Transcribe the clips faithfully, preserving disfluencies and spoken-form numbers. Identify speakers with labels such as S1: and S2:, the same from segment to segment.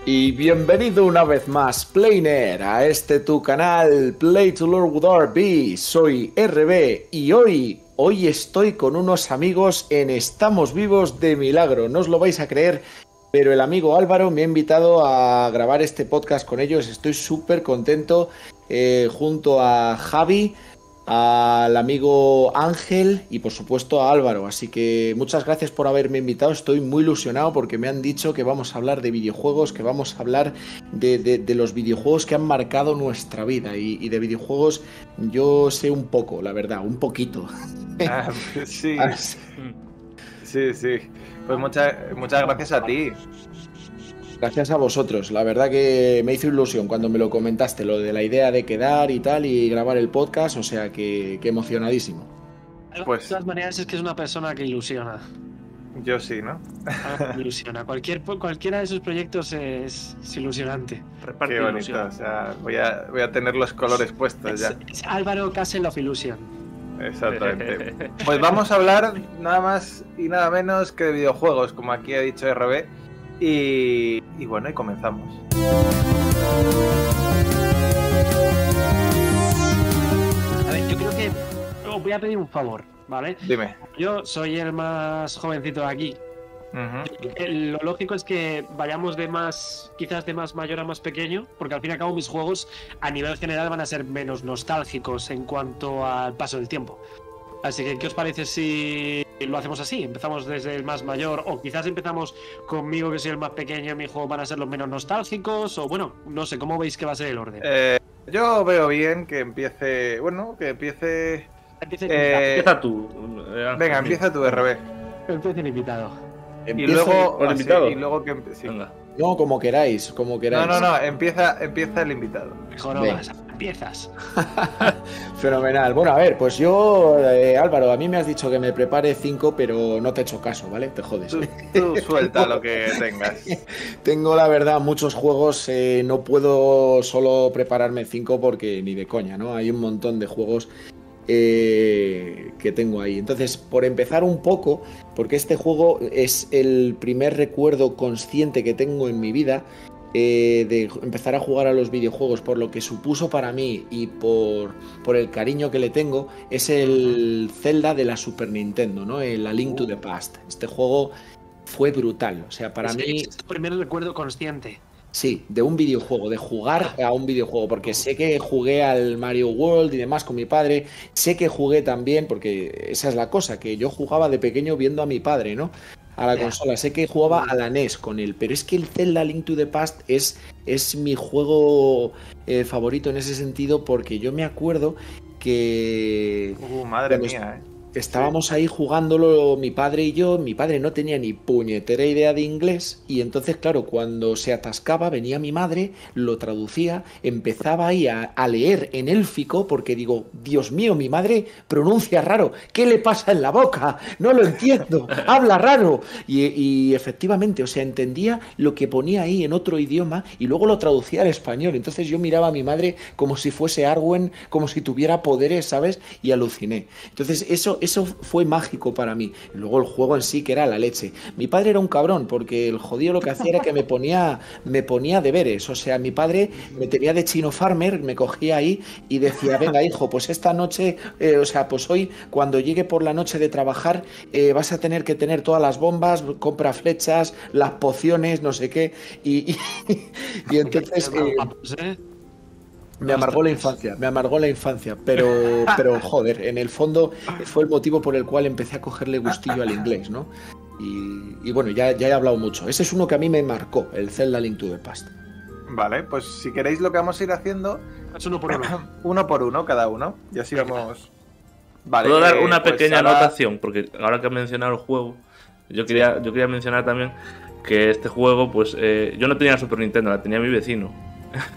S1: Y bienvenido una vez más, Plainer, a este tu canal Play to Learn with R B. Soy R B y hoy, hoy estoy con unos amigos en Estamos Vivos de Milagro. No os lo vais a creer, pero el amigo Álvaro me ha invitado a grabar este podcast con ellos. Estoy súper contento, eh, junto a Javi, al amigo Ángel y por supuesto a Álvaro. Así que muchas gracias por haberme invitado. Estoy muy ilusionado porque me han dicho que vamos a hablar de videojuegos, que vamos a hablar de, de, de los videojuegos que han marcado nuestra vida. Y, y de videojuegos yo sé un poco, la verdad, un poquito.
S2: Ah, sí, sí, sí. Pues muchas, muchas gracias a ti.
S1: Gracias a vosotros, la verdad que me hizo ilusión cuando me lo comentaste, lo de la idea de quedar y tal y grabar el podcast, o sea que, que emocionadísimo.
S3: Pues, de todas maneras es que es una persona que ilusiona.
S2: Yo sí, ¿no?
S3: Ah, ilusiona. Cualquier, cualquiera de sus proyectos es, es ilusionante.
S2: Reparte Qué bonito, ilusión. O sea, voy a, voy a tener los colores puestos
S3: es,
S2: ya.
S3: Es Álvaro Castle of Illusion.
S2: Exactamente. Pues vamos a hablar nada más y nada menos que de videojuegos, como aquí ha dicho R B. Y, y bueno, y comenzamos.
S3: A ver, yo creo que os voy a pedir un favor, ¿vale?
S2: Dime.
S3: Yo soy el más jovencito de aquí. Uh-huh. Lo lógico es que vayamos de más, quizás de más mayor a más pequeño, porque al fin y al cabo mis juegos a nivel general van a ser menos nostálgicos en cuanto al paso del tiempo. Así que, ¿qué os parece si lo hacemos así? Empezamos desde el más mayor, o quizás empezamos conmigo, que soy el más pequeño, y mis juegos van a ser los menos nostálgicos, o bueno, no sé, ¿cómo veis que va a ser el orden?
S2: Eh, yo veo bien que empiece, bueno, que empiece...
S3: Empiece
S2: eh,
S4: empieza tú.
S2: Venga, empieza tú, R B.
S3: Empiece el invitado.
S2: Y luego,
S4: el invitado.
S2: Así, y luego que sí.
S1: No, como queráis, como queráis.
S2: No, no, no, empieza, empieza el invitado.
S3: Mejor vas, empiezas.
S1: Fenomenal. Bueno, a ver, pues yo, eh, Álvaro, a mí me has dicho que me prepare cinco, pero no te he hecho caso, ¿vale? Te jodes.
S2: Tú, tú suelta lo que tengas.
S1: Tengo, la verdad, muchos juegos, eh, no puedo solo prepararme cinco porque ni de coña, ¿no? Hay un montón de juegos Eh, que tengo ahí. Entonces, por empezar un poco, porque este juego es el primer recuerdo consciente que tengo en mi vida, eh, de empezar a jugar a los videojuegos, por lo que supuso para mí y por, por el cariño que le tengo, es el Zelda de la Super Nintendo, ¿no? El A Link to the Past. Este juego fue brutal, o sea, para
S3: es
S1: mí...
S3: Es tu primer recuerdo consciente.
S1: Sí, de un videojuego, de jugar a un videojuego, porque sé que jugué al Mario World y demás con mi padre, sé que jugué también, porque esa es la cosa, que yo jugaba de pequeño viendo a mi padre, ¿no? A la yeah. consola, sé que jugaba a la N E S con él, pero es que el Zelda Link to the Past es, es mi juego eh, favorito en ese sentido, porque yo me acuerdo que...
S2: Uh, madre mía, eh.
S1: Estábamos ahí jugándolo mi padre y yo, mi padre no tenía ni puñetera idea de inglés y entonces claro, cuando se atascaba venía mi madre, lo traducía, empezaba ahí a, a leer en élfico porque digo, Dios mío, mi madre pronuncia raro, ¿qué le pasa en la boca? No lo entiendo, habla raro y, y efectivamente, o sea, entendía lo que ponía ahí en otro idioma y luego lo traducía al español, entonces yo miraba a mi madre como si fuese Arwen, como si tuviera poderes, ¿sabes? Y aluciné, entonces eso Eso fue mágico para mí. Luego el juego en sí, que era la leche. Mi padre era un cabrón, porque el jodido lo que hacía era que me ponía, me ponía deberes. O sea, mi padre me tenía de chino farmer, me cogía ahí y decía, venga, hijo, pues esta noche, eh, o sea, pues hoy, cuando llegue por la noche de trabajar, eh, vas a tener que tener todas las bombas, compra flechas, las pociones, no sé qué. Y, y, y entonces... Eh, Me amargó la infancia, me amargó la infancia, pero, pero joder, en el fondo fue el motivo por el cual empecé a cogerle gustillo al inglés, ¿no? Y, y bueno, ya, ya he hablado mucho. Ese es uno que a mí me marcó, el Zelda Link to the Past.
S2: Vale, pues si queréis lo que vamos a ir haciendo
S3: es uno por uno.
S2: Uno por uno cada uno, y así vamos...
S4: Vale, ¿puedo dar una eh, pequeña pues ahora... anotación? Porque ahora que he mencionado el juego, yo quería, yo quería mencionar también que este juego, pues eh, yo no tenía la Super Nintendo, la tenía mi vecino.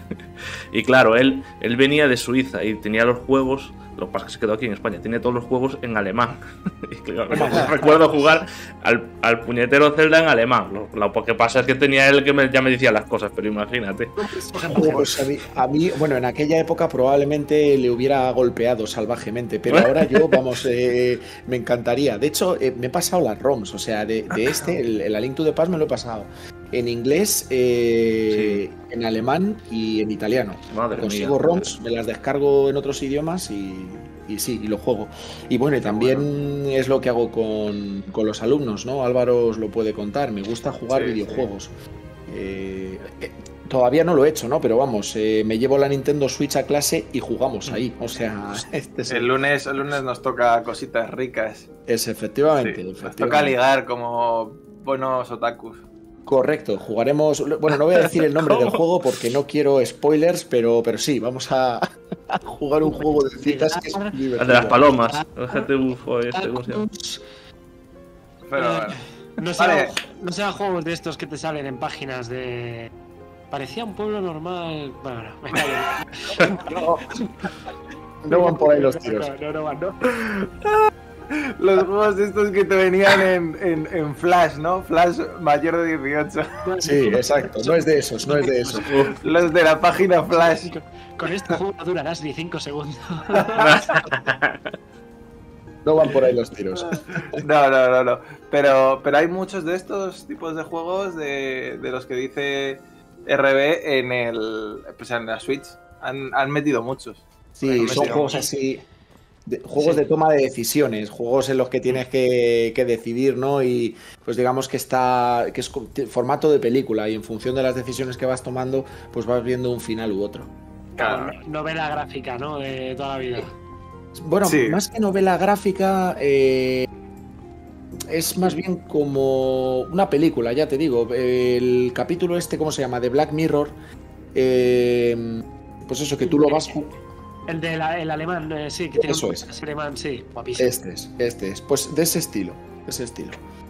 S4: Y claro, él, él venía de Suiza y tenía los juegos, lo que pasa es que se quedó aquí en España, tiene todos los juegos en alemán. Y claro, recuerdo jugar al, al puñetero Zelda en alemán. Lo, lo que pasa es que tenía él que me, ya me decía las cosas, pero imagínate.
S1: Pues a, mí, a mí, bueno, en aquella época probablemente le hubiera golpeado salvajemente, pero ahora yo, vamos, eh, me encantaría. De hecho, eh, me he pasado las ROMs, o sea, de, de este, el, el A Link to the Past me lo he pasado en inglés, eh, sí. en alemán y en italiano. Madre Consigo mía. ROMs, me las descargo en otros idiomas y, y sí, y lo juego. Y bueno, y también bueno. es lo que hago con, con los alumnos, ¿no? Álvaro os lo puede contar, me gusta jugar sí, videojuegos. Sí. Eh, eh, todavía no lo he hecho, ¿no? Pero vamos, eh, me llevo la Nintendo Switch a clase y jugamos ahí. O sea, este es
S2: el, el lunes, el lunes nos toca cositas ricas.
S1: Es efectivamente,
S2: sí,
S1: efectivamente.
S2: Nos toca ligar como buenos otakus.
S1: Correcto, jugaremos. Bueno, no voy a decir el nombre del juego porque no quiero spoilers, pero, pero sí, vamos a, a jugar un juego de citas que es divertido.
S4: El de las palomas. El G T U este, ¿cómo se llama?
S2: Pero bueno.
S3: No sean vale. no sea juegos de estos que te salen en páginas de. Parecía un pueblo normal. Bueno, no, me callo.
S1: no, no van por ahí los tiros.
S3: No, no, no van, no.
S2: Los juegos estos que te venían en, en, en Flash, ¿no? Flash mayor de dieciocho.
S1: Sí, exacto. No es de esos, no es de esos.
S2: Los de la página Flash.
S3: Con este juego no durarás ni cinco segundos.
S1: No van por ahí los tiros.
S2: No, no, no, no. Pero, pero hay muchos de estos tipos de juegos de, de los que dice R B en el, pues en la Switch. Han, han metido muchos.
S1: Sí, han son metido juegos muchos. así... De, juegos sí. de toma de decisiones, juegos en los que tienes que, que decidir, ¿no? Y pues digamos que está que es formato de película y en función de las decisiones que vas tomando, pues vas viendo un final u otro.
S3: Claro, novela gráfica, ¿no? De toda la vida.
S1: Bueno, sí. más que novela gráfica, eh, es más bien como una película, ya te digo. El capítulo este, ¿cómo se llama? De Black Mirror. Eh, pues eso, que tú lo vas...
S3: El del el alemán, eh, sí, que tiene
S1: Eso
S3: un
S1: es.
S3: alemán, sí, guapísimo.
S1: Este es, este es. Pues de ese estilo, de ese estilo.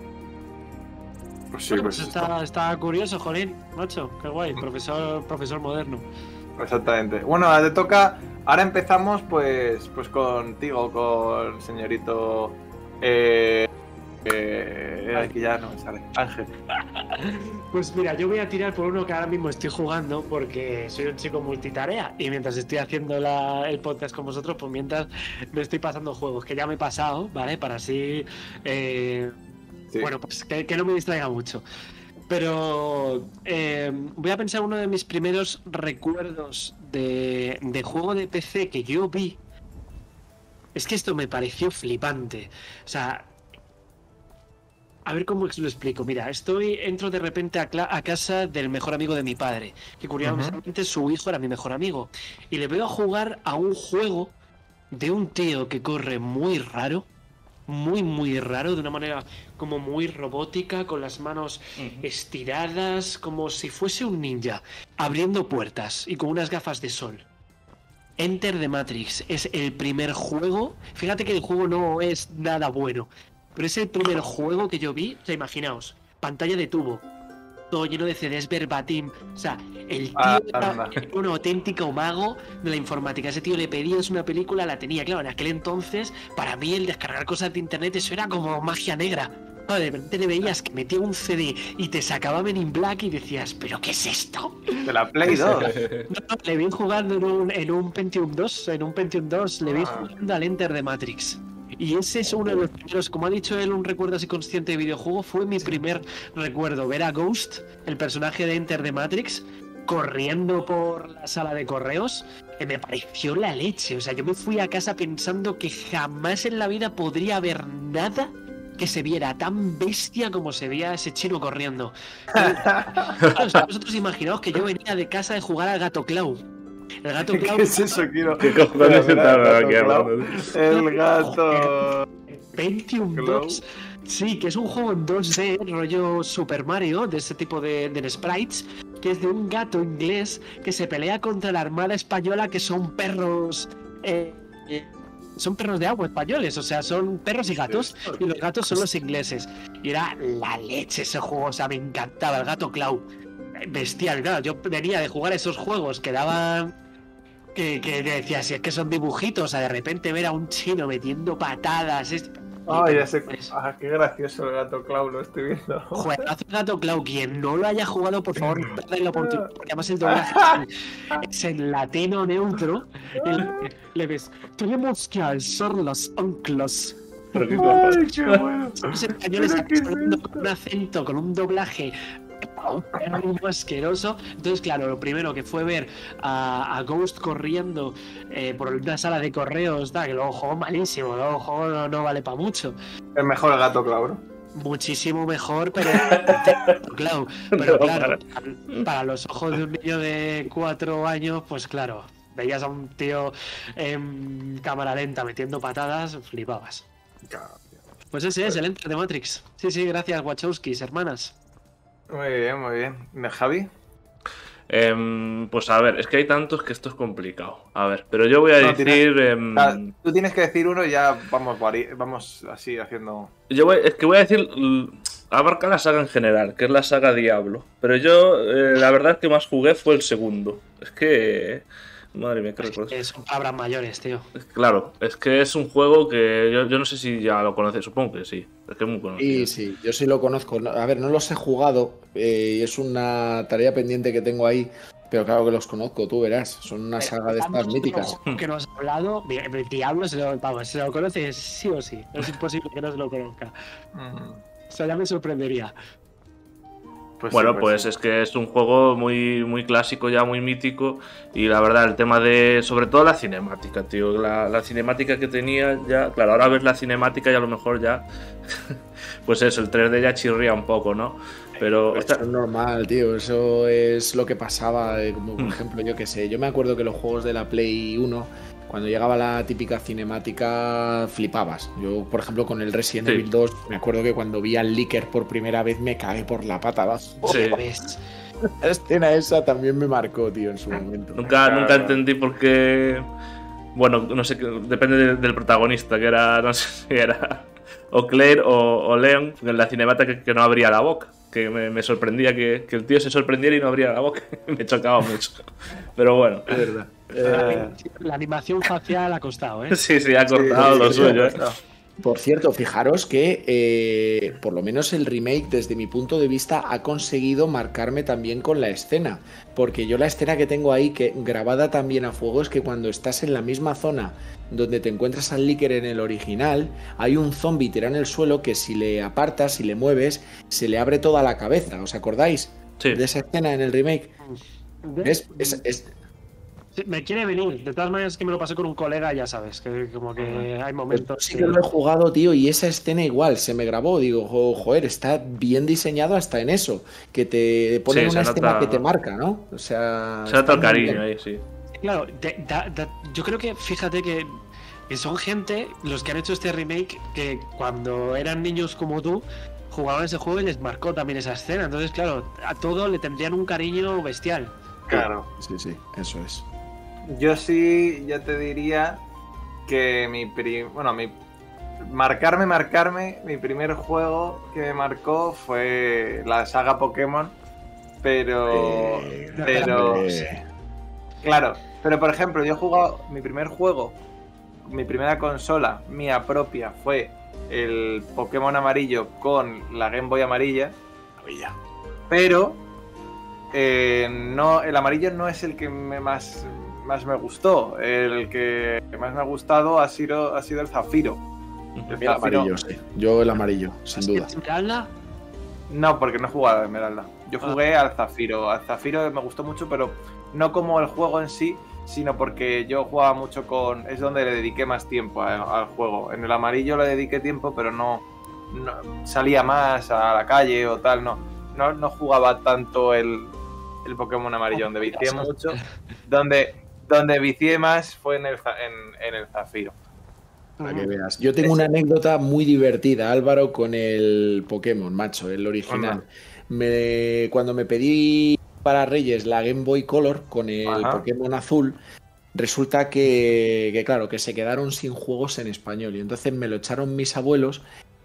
S2: Pues sí,
S3: bueno,
S2: pues
S3: pues está, está curioso, jolín, macho, qué guay, profesor, profesor moderno.
S2: Exactamente. Bueno, ahora te toca, ahora empezamos pues, pues contigo, con señorito... Eh, eh, aquí ya no me sale. Ángel.
S3: Pues mira, yo voy a tirar por uno que ahora mismo estoy jugando porque soy un chico multitarea y mientras estoy haciendo la, el podcast con vosotros, pues mientras me estoy pasando juegos que ya me he pasado, ¿vale? Para así, eh, sí. bueno, pues que, que no me distraiga mucho. Pero eh, voy a pensar uno de mis primeros recuerdos de, de juego de P C que yo vi. Es que esto me pareció flipante. O sea... A ver cómo lo explico. Mira, estoy entro de repente a, a casa del mejor amigo de mi padre, que curiosamente uh-huh. su hijo era mi mejor amigo, y le veo a jugar a un juego de un tío que corre muy raro, muy muy raro, de una manera como muy robótica, con las manos uh-huh. estiradas, como si fuese un ninja, abriendo puertas y con unas gafas de sol. Enter the Matrix es el primer juego. Fíjate que el juego no es nada bueno, pero es el primer juego que yo vi. O sea, imaginaos, pantalla de tubo, todo lleno de C Ds verbatim. O sea, el tío ah, era, era un auténtico mago de la informática. Ese tío le pedías una película, la tenía. Claro, en aquel entonces, para mí el descargar cosas de internet, eso era como magia negra. De repente le veías que metía un C D y te sacaba Men in Black y decías, ¿pero qué es esto?
S2: De la Play dos.
S3: No, no, le vi jugando en un, en un Pentium dos, en un Pentium dos, le vi ah. jugando al Enter de Matrix. Y ese es uno de los primeros, como ha dicho él, un recuerdo así consciente de videojuego. Fue mi primer recuerdo, ver a Ghost, el personaje de Enter the Matrix, corriendo por la sala de correos, que me pareció la leche. O sea, yo me fui a casa pensando que jamás en la vida podría haber nada que se viera tan bestia como se veía ese chino corriendo. O sea, vosotros imaginaos que yo venía de casa de jugar al Gato Clau. El Gato Clau.
S2: ¿Qué es eso, Kiro?
S4: ¿Qué cojones está aquí hablando?
S2: El gato.
S3: Pentium dos. Sí, que es un juego en dos D, rollo Super Mario, de ese tipo de, de sprites, que es de un gato inglés que se pelea contra la Armada Española, que son perros. Eh, eh, son perros de agua españoles, o sea, son perros y gatos, y los gatos son los ingleses. Y era la leche ese juego, o sea, me encantaba, el Gato Clau. bestial. Claro, yo venía de jugar esos juegos que daban... Que, que decía, si es que son dibujitos, o sea, de repente ver a un chino metiendo patadas... Es...
S2: Oh, ya sé. Ah, qué gracioso el Gato Clau, lo estoy viendo.
S3: Juegazo el Gato Clau. Quien no lo haya jugado, por favor, no perdáis la oportunidad. Porque además el doblaje es en latino neutro. Y le ves, tenemos que alzar los onclos.
S2: Ay, qué bueno.
S3: Los españoles están hablando con un acento, con un doblaje muy asqueroso. Entonces, claro, lo primero que fue ver a, a Ghost corriendo eh, por una sala de correos, da, que luego jugó malísimo, luego jugó no, no vale para mucho.
S2: El mejor el Gato Clau, ¿no?
S3: Muchísimo mejor, pero claro, pero claro, para los ojos de un niño de cuatro años, pues claro, veías a un tío en cámara lenta metiendo patadas, flipabas. Pues ese es el Enter de Matrix. Sí, sí, gracias, Wachowskis, hermanas.
S2: Muy bien, muy bien. ¿De Javi?
S4: Eh, pues a ver, es que hay tantos que esto es complicado. A ver, pero yo voy a no, decir...
S2: Tienes,
S4: eh,
S2: ah, tú tienes que decir uno y ya vamos, vamos así haciendo...
S4: Yo voy, es que voy a decir... Abarca la saga en general, que es la saga Diablo. Pero yo, eh, la verdad que más jugué fue el segundo. Es que... Madre mía, qué recuerdo.
S3: Es que son palabras mayores, tío.
S4: Claro, es que es un juego que yo, yo no sé si ya lo conoces, supongo que sí. Es que es muy conocido.
S1: Y sí, yo sí lo conozco. A ver, no los he jugado y eh, es una tarea pendiente que tengo ahí, pero claro que los conozco, tú verás. Son una saga de estas míticas.
S3: Que nos ha hablado, el Diablo se lo, vamos, se lo conoce sí o sí. Es imposible que no se lo conozca. O sea, ya me sorprendería.
S4: Pues bueno, sí, pues, pues sí. Es que es un juego muy, muy clásico ya, muy mítico. Y la verdad, el tema de... Sobre todo la cinemática, tío. La, la cinemática que tenía ya... Claro, ahora ves la cinemática y a lo mejor ya... pues eso, el tres D ya chirría un poco, ¿no? Pero...
S1: Esto es normal, tío. Eso es lo que pasaba. Como por ejemplo, yo qué sé. Yo me acuerdo que los juegos de la Play uno... Cuando llegaba la típica cinemática, flipabas. Yo, por ejemplo, con el Resident sí. Evil dos, me acuerdo que cuando vi al Licker por primera vez me cagué por la pata abajo.
S4: Sí.
S1: La escena esa también me marcó, tío, en su momento.
S4: Nunca, nunca entendí por qué... Bueno, no sé, depende de, del protagonista, que era, no sé si era o Claire o, o Leon, en la cinemática que, que no abría la boca. Que me, me sorprendía que, que el tío se sorprendiera y no abría la boca. Me chocaba mucho. Pero bueno.
S1: Es verdad.
S3: Eh... La animación facial ha costado, ¿eh?
S4: Sí, sí, ha cortado sí, lo sí, suyo. ¿eh?
S1: Por cierto, fijaros que eh, por lo menos el remake, desde mi punto de vista, ha conseguido marcarme también con la escena. Porque yo la escena que tengo ahí, que grabada también a fuego, es que cuando estás en la misma zona donde te encuentras al Licker en el original, hay un zombie tirado en el suelo que si le apartas, si le mueves, se le abre toda la cabeza. ¿Os acordáis
S4: sí.
S1: de esa escena en el remake? Es... es, es
S3: Sí, me quiere venir, de todas maneras que me lo pasé con un colega, ya sabes, que como que hay momentos...
S1: Pues sí que lo he jugado, tío, y esa escena igual, se me grabó, digo, oh, joder, está bien diseñado hasta en eso, que te ponen sí, una escena nota... que te marca, ¿no? O sea...
S4: Se nota el cariño ahí, sí.
S3: Claro, de, de, de, yo creo que, fíjate que, que son gente, los que han hecho este remake, que cuando eran niños como tú, jugaban ese juego y les marcó también esa escena, entonces claro, a todo le tendrían un cariño bestial.
S2: Claro.
S1: Sí, sí, eso es.
S2: Yo sí, ya te diría que mi pri... bueno, mi marcarme, marcarme, mi primer juego que me marcó fue la saga Pokémon, pero, eh, pero, eh. claro, pero por ejemplo, yo he jugado mi primer juego, mi primera consola mía propia fue el Pokémon amarillo con la Game Boy amarilla, pero eh, no, el amarillo no es el que me más más me gustó. El que más me ha gustado ha sido, ha sido el Zafiro.
S1: El, el amarillo, sí. Yo el amarillo, sin duda.
S3: ¿Esmeralda?
S2: No, porque no he jugado a Esmeralda. Yo jugué ah. al Zafiro. Al Zafiro me gustó mucho, pero no como el juego en sí, sino porque yo jugaba mucho con... Es donde le dediqué más tiempo a, al juego. En el amarillo le dediqué tiempo, pero no, no salía más a la calle o tal. No, no, no jugaba tanto el, el Pokémon amarillo, donde vicié mucho. Donde... Donde vicié más fue en el, en, en el Zafiro.
S1: Para que veas. Yo tengo una anécdota muy divertida, Álvaro, con el Pokémon, macho, el original. Me, cuando me pedí para Reyes la Game Boy Color con el Ajá. Pokémon azul, resulta que, que, claro, que se quedaron sin juegos en español. Y entonces me lo echaron mis abuelos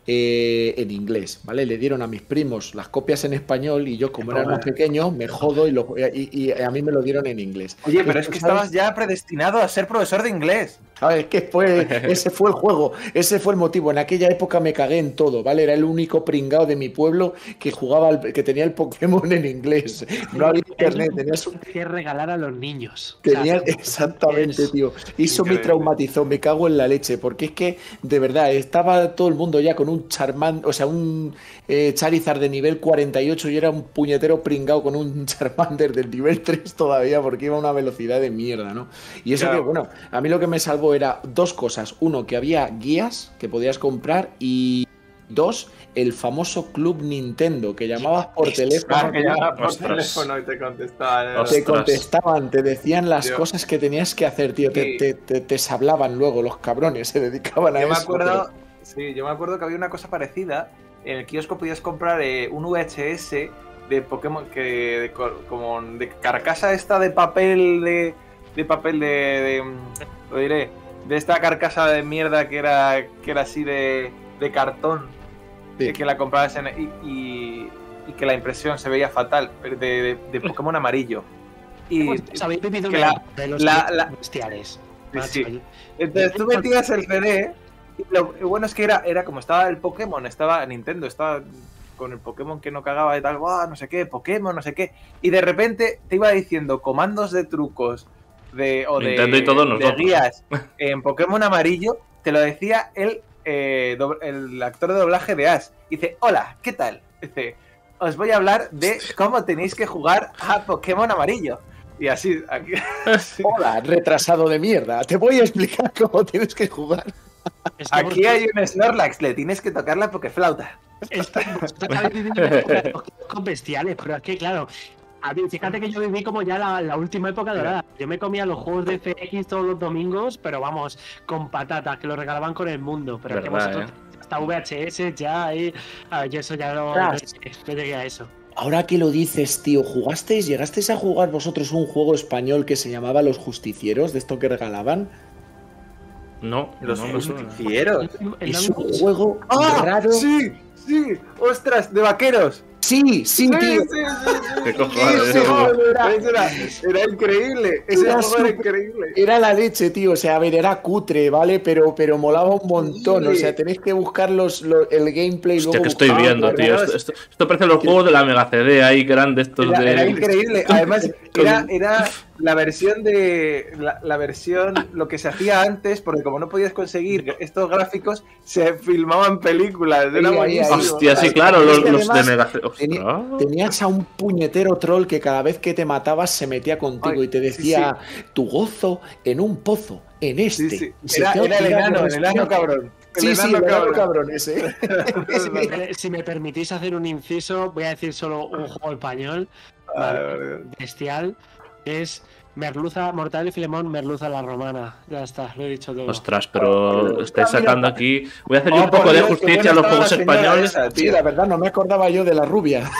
S1: eh, en inglés, ¿vale? Le dieron a mis primos las copias en español y yo, como era más pequeño, me jodo y, lo, y, y a mí me lo dieron en inglés.
S2: Oye, pero es que estabas ya predestinado a ser profesor de inglés.
S1: ¿Sabes? Que fue, ese fue el juego, ese fue el motivo. En aquella época me cagué en todo, ¿vale? Era el único pringao de mi pueblo que jugaba, al, que tenía el Pokémon en inglés. No había internet, tenías un...
S3: que regalar a los niños.
S1: Tenía, o sea, exactamente, es... tío. Eso me traumatizó, me cago en la leche, porque es que, de verdad, estaba todo el mundo ya con un Charmander, o sea, un eh, Charizard de nivel cuarenta y ocho y era un puñetero pringao con un Charmander del nivel tres todavía, porque iba a una velocidad de mierda, ¿no? Y eso claro. que, bueno, a mí lo que me salvó era dos cosas. Uno, que había guías que podías comprar y dos, el famoso Club Nintendo que llamabas por teléfono.
S2: Ah, que llamabas por teléfono y te contestaban.
S1: Te contestaban, te decían las Dios. cosas que tenías que hacer, tío. Sí. Te, te, te, te sablaban luego los cabrones, se dedicaban a
S2: yo
S1: eso.
S2: Me acuerdo, pero... Sí, yo me acuerdo que había una cosa parecida. En el kiosco podías comprar eh, un V H S de Pokémon que de, como de carcasa esta de papel de, de papel de, de lo diré. De esta carcasa de mierda que era que era así de, de cartón, sí. que la comprabas en, y, y, y que la impresión se veía fatal, de, de, de Pokémon amarillo. Y
S3: habéis vivido
S2: que la,
S3: de los
S2: la, la,
S3: bestiales.
S2: Sí, sí. Entonces tú metías el C D y lo bueno es que era, era como estaba el Pokémon, estaba Nintendo, estaba con el Pokémon que no cagaba y tal, oh, no sé qué, Pokémon, no sé qué, y de repente te iba diciendo comandos de trucos de, o de,
S4: y todo
S2: de guías en Pokémon amarillo, te lo decía el, eh, do, el actor de doblaje de Ash. Dice, hola, ¿qué tal? Dice, os voy a hablar de cómo tenéis que jugar a Pokémon amarillo. Y así, aquí...
S1: Hola, retrasado de mierda, te voy a explicar cómo tienes que jugar.
S2: Es que aquí hay un Snorlax, le tienes que tocar la Pokéflauta.
S3: Es que con bestiales, pero es que claro... A mí, fíjate que yo viví como ya la, la última época dorada. Yo me comía los juegos de F X todos los domingos, pero vamos, con patatas, que lo regalaban con el mundo. Pero
S4: verdad,
S3: es que vosotros,
S4: eh.
S3: hasta V H S ya ahí, a ver, yo eso ya no, no, no llegué a eso.
S1: Ahora que lo dices, tío, ¿jugasteis, llegasteis a jugar vosotros un juego español que se llamaba Los Justicieros, de esto que regalaban?
S4: No,
S2: Los
S4: no,
S2: Justicieros.
S1: No, es un juego
S2: ¡Ah,
S1: raro.
S2: Sí, sí, ostras, de vaqueros.
S1: Sí, sí, tío.
S2: Sí, sí, sí.
S4: ¿Qué cojones?
S2: Ese juego era, era, era increíble. Ese
S1: era
S2: juego era
S1: super,
S2: increíble.
S1: Era la leche, tío. O sea, a ver, era cutre, ¿vale? Pero, pero molaba un montón. Sí. O sea, tenéis que buscar los, los, el gameplay.
S4: Hostia,
S1: luego
S4: que estoy viendo, tío. Esto, esto, esto parece los juegos de la Mega C D ahí, grandes estos
S2: era,
S4: de...
S2: Era increíble. Además, era, era la versión de... La, la versión, lo que se hacía antes, porque como no podías conseguir estos gráficos, se filmaban películas. Era buenísimo.
S4: Hostia, sí, claro, los, los de Mega C D.
S1: Tenía, tenías a un puñetero troll que cada vez que te matabas se metía contigo. Ay, y te decía, sí, sí. tu gozo en un pozo, en este.
S2: Sí, sí. Era, era el enano, el enano cabrón.
S1: El sí, enano sí, el enano cabrón ese.
S3: si, me, si me permitís hacer un inciso, voy a decir solo un juego español, vale, bestial, es Merluza Mortal y Filemón, Merluza la Romana. Ya está, lo he dicho todo.
S4: Ostras, pero estáis sacando aquí... Voy a hacer yo un poco de justicia a los juegos españoles.
S1: Esa, sí, la verdad, no me acordaba yo de la rubia.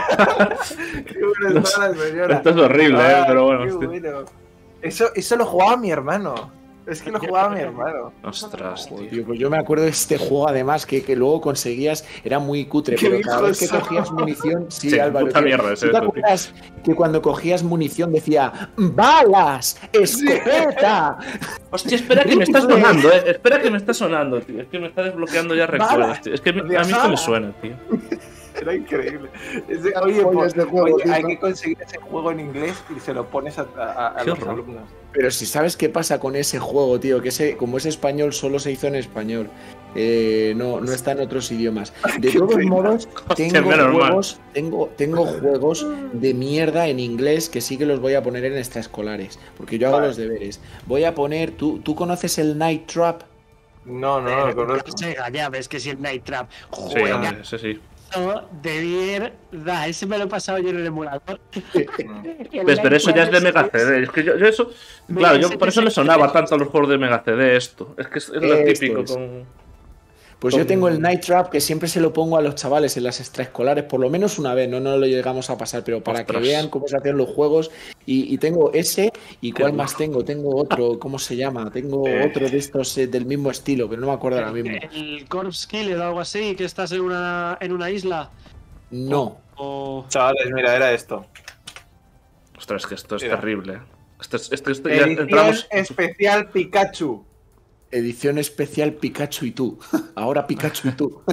S2: Qué buena está la señora.
S4: Esto es horrible, ah, eh, pero bueno.
S2: bueno. Eso, eso lo jugaba mi hermano. Es que lo jugaba mi hermano.
S4: Ostras, tío.
S1: tío. Pues yo me acuerdo de este juego, además, que, que luego conseguías, era muy cutre, pero cada vez que cogías munición, sí,
S4: sí
S1: Álvaro.
S4: Puta mierda,
S1: ¿Tú te acuerdas que cuando cogías munición decía ¡balas! ¡Escopeta!
S4: Sí. Hostia, espera que me está sonando, eh. Espera que me está sonando, tío. Es que me está desbloqueando ya recuerdos, tío. Es que a mí esto me suena, tío.
S2: Era increíble. Ese, oye, pues, juego, oye hay que conseguir ese juego en inglés y se lo pones a, a, a los horror. alumnos.
S1: Pero si sabes qué pasa con ese juego, tío, que ese, como es español, solo se hizo en español. Eh, no, no está en otros idiomas. De todos pena. modos, tengo juegos, tengo, tengo juegos de mierda en inglés que sí que los voy a poner en extraescolares. Porque yo hago vale. los deberes. Voy a poner. ¿Tú, ¿tú conoces el Night Trap?
S2: No, no, no, no conozco.
S3: Ya ves que si el Night Trap.
S4: Sí, sí, sí.
S3: De mierda, ese me lo he pasado yo en el emulador.
S4: Pues, pero eso ya es de Mega C D. Es que yo, yo eso, claro, yo por eso me sonaba tanto a los juegos de Mega C D esto. Es que es, es lo típico. Es. Con...
S1: Pues yo tengo el Night Trap, que siempre se lo pongo a los chavales en las extraescolares, por lo menos una vez, no, no lo llegamos a pasar, pero para Ostras. que vean cómo se hacen los juegos. Y, y tengo ese, ¿y cuál más tengo? Tengo otro, ¿cómo se llama? Tengo eh. otro de estos eh, del mismo estilo, pero no me acuerdo ahora mismo.
S3: ¿El Corpse Killer o algo así? ¿Que estás en una, en una isla?
S1: No.
S3: O...
S2: Chavales, mira, era esto.
S4: Ostras, es que esto es mira. terrible. Esto, esto, esto,
S2: ya Edición entramos... especial Pikachu.
S1: Edición especial Pikachu y tú. Ahora Pikachu y tú.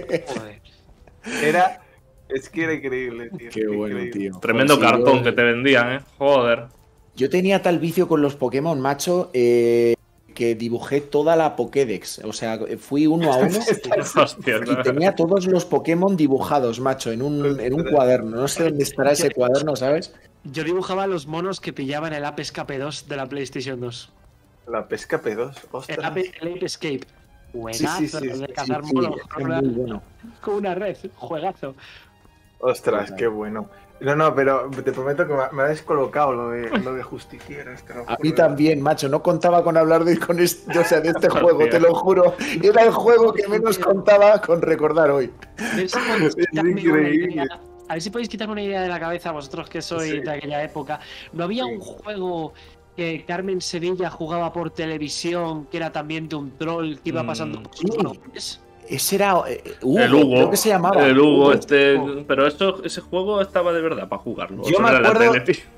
S2: Era... Es que era increíble, tío.
S1: Qué bueno,
S2: increíble.
S1: tío.
S4: Tremendo
S1: pues
S4: cartón
S1: yo...
S4: que te vendían, ¿eh? Joder.
S1: Yo tenía tal vicio con los Pokémon, macho, eh, que dibujé toda la Pokédex. O sea, fui uno a uno
S4: Hostia,
S1: y tenía todos los Pokémon dibujados, macho, en un, en un cuaderno. No sé dónde estará ese cuaderno, ¿sabes?
S3: Yo dibujaba los monos que pillaban el Ape Escape dos de la PlayStation dos.
S2: La pesca P dos,
S3: ostras. El Ape, el Ape Escape. Buenazo,
S2: sí, sí, sí,
S3: de
S2: sí,
S3: cazar
S1: sí,
S3: monos.
S1: sí, con, una,
S3: bueno. con una red, juegazo.
S2: Ostras, bueno. Qué bueno. No, no, pero te prometo que me ha descolocado lo de, lo de justiciero. Este, lo
S1: a mí también, macho. No contaba con hablar de, con este, o sea, de este juego, te lo juro. Era el juego que menos contaba con recordar hoy.
S2: Es increíble.
S3: A ver si podéis quitarme una idea de la cabeza, vosotros que sois sí. de aquella época. ¿No había sí. un juego que Carmen Sevilla jugaba por televisión, que era también de un troll que iba pasando por sus
S1: juegos? Ese era eh, Hugo,
S4: el Hugo,
S1: creo que se llamaba.
S4: El Hugo, Hugo este. Hugo. Pero eso, ese juego estaba de verdad para jugarlo.
S1: Yo me acuerdo.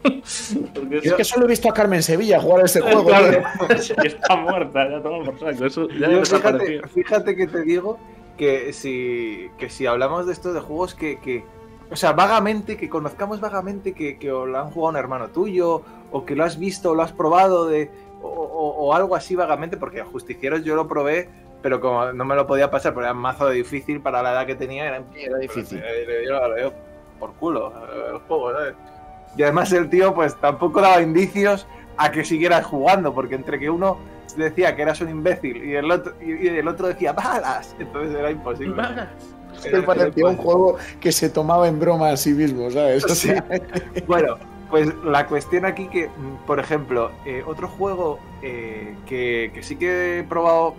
S1: Es yo... que solo he visto a Carmen Sevilla jugar ese juego.
S4: Claro. Está muerta, ya toma por saco. Eso ya
S2: yo, fíjate, fíjate que te digo que si, que si hablamos de esto de juegos que, que. O sea, vagamente, que conozcamos vagamente que, que o lo han jugado un hermano tuyo, o que lo has visto o lo has probado, de, o, o, o algo así vagamente, porque Justicieros yo lo probé, pero como no me lo podía pasar, porque era mazo de difícil para la edad que tenía, era,
S1: era difícil.
S2: Yo lo veo por culo el juego, ¿sabes? Y además el tío pues tampoco daba indicios a que siguieras jugando, porque entre que uno decía que eras un imbécil y el otro, y el otro decía ¡balas! Entonces era imposible.
S3: ¡Balas!
S1: Me parecía un juego que se tomaba en broma a sí mismo, ¿sabes? O sea...
S2: sí. Bueno, pues la cuestión aquí que, por ejemplo, eh, otro juego eh, que, que sí que he probado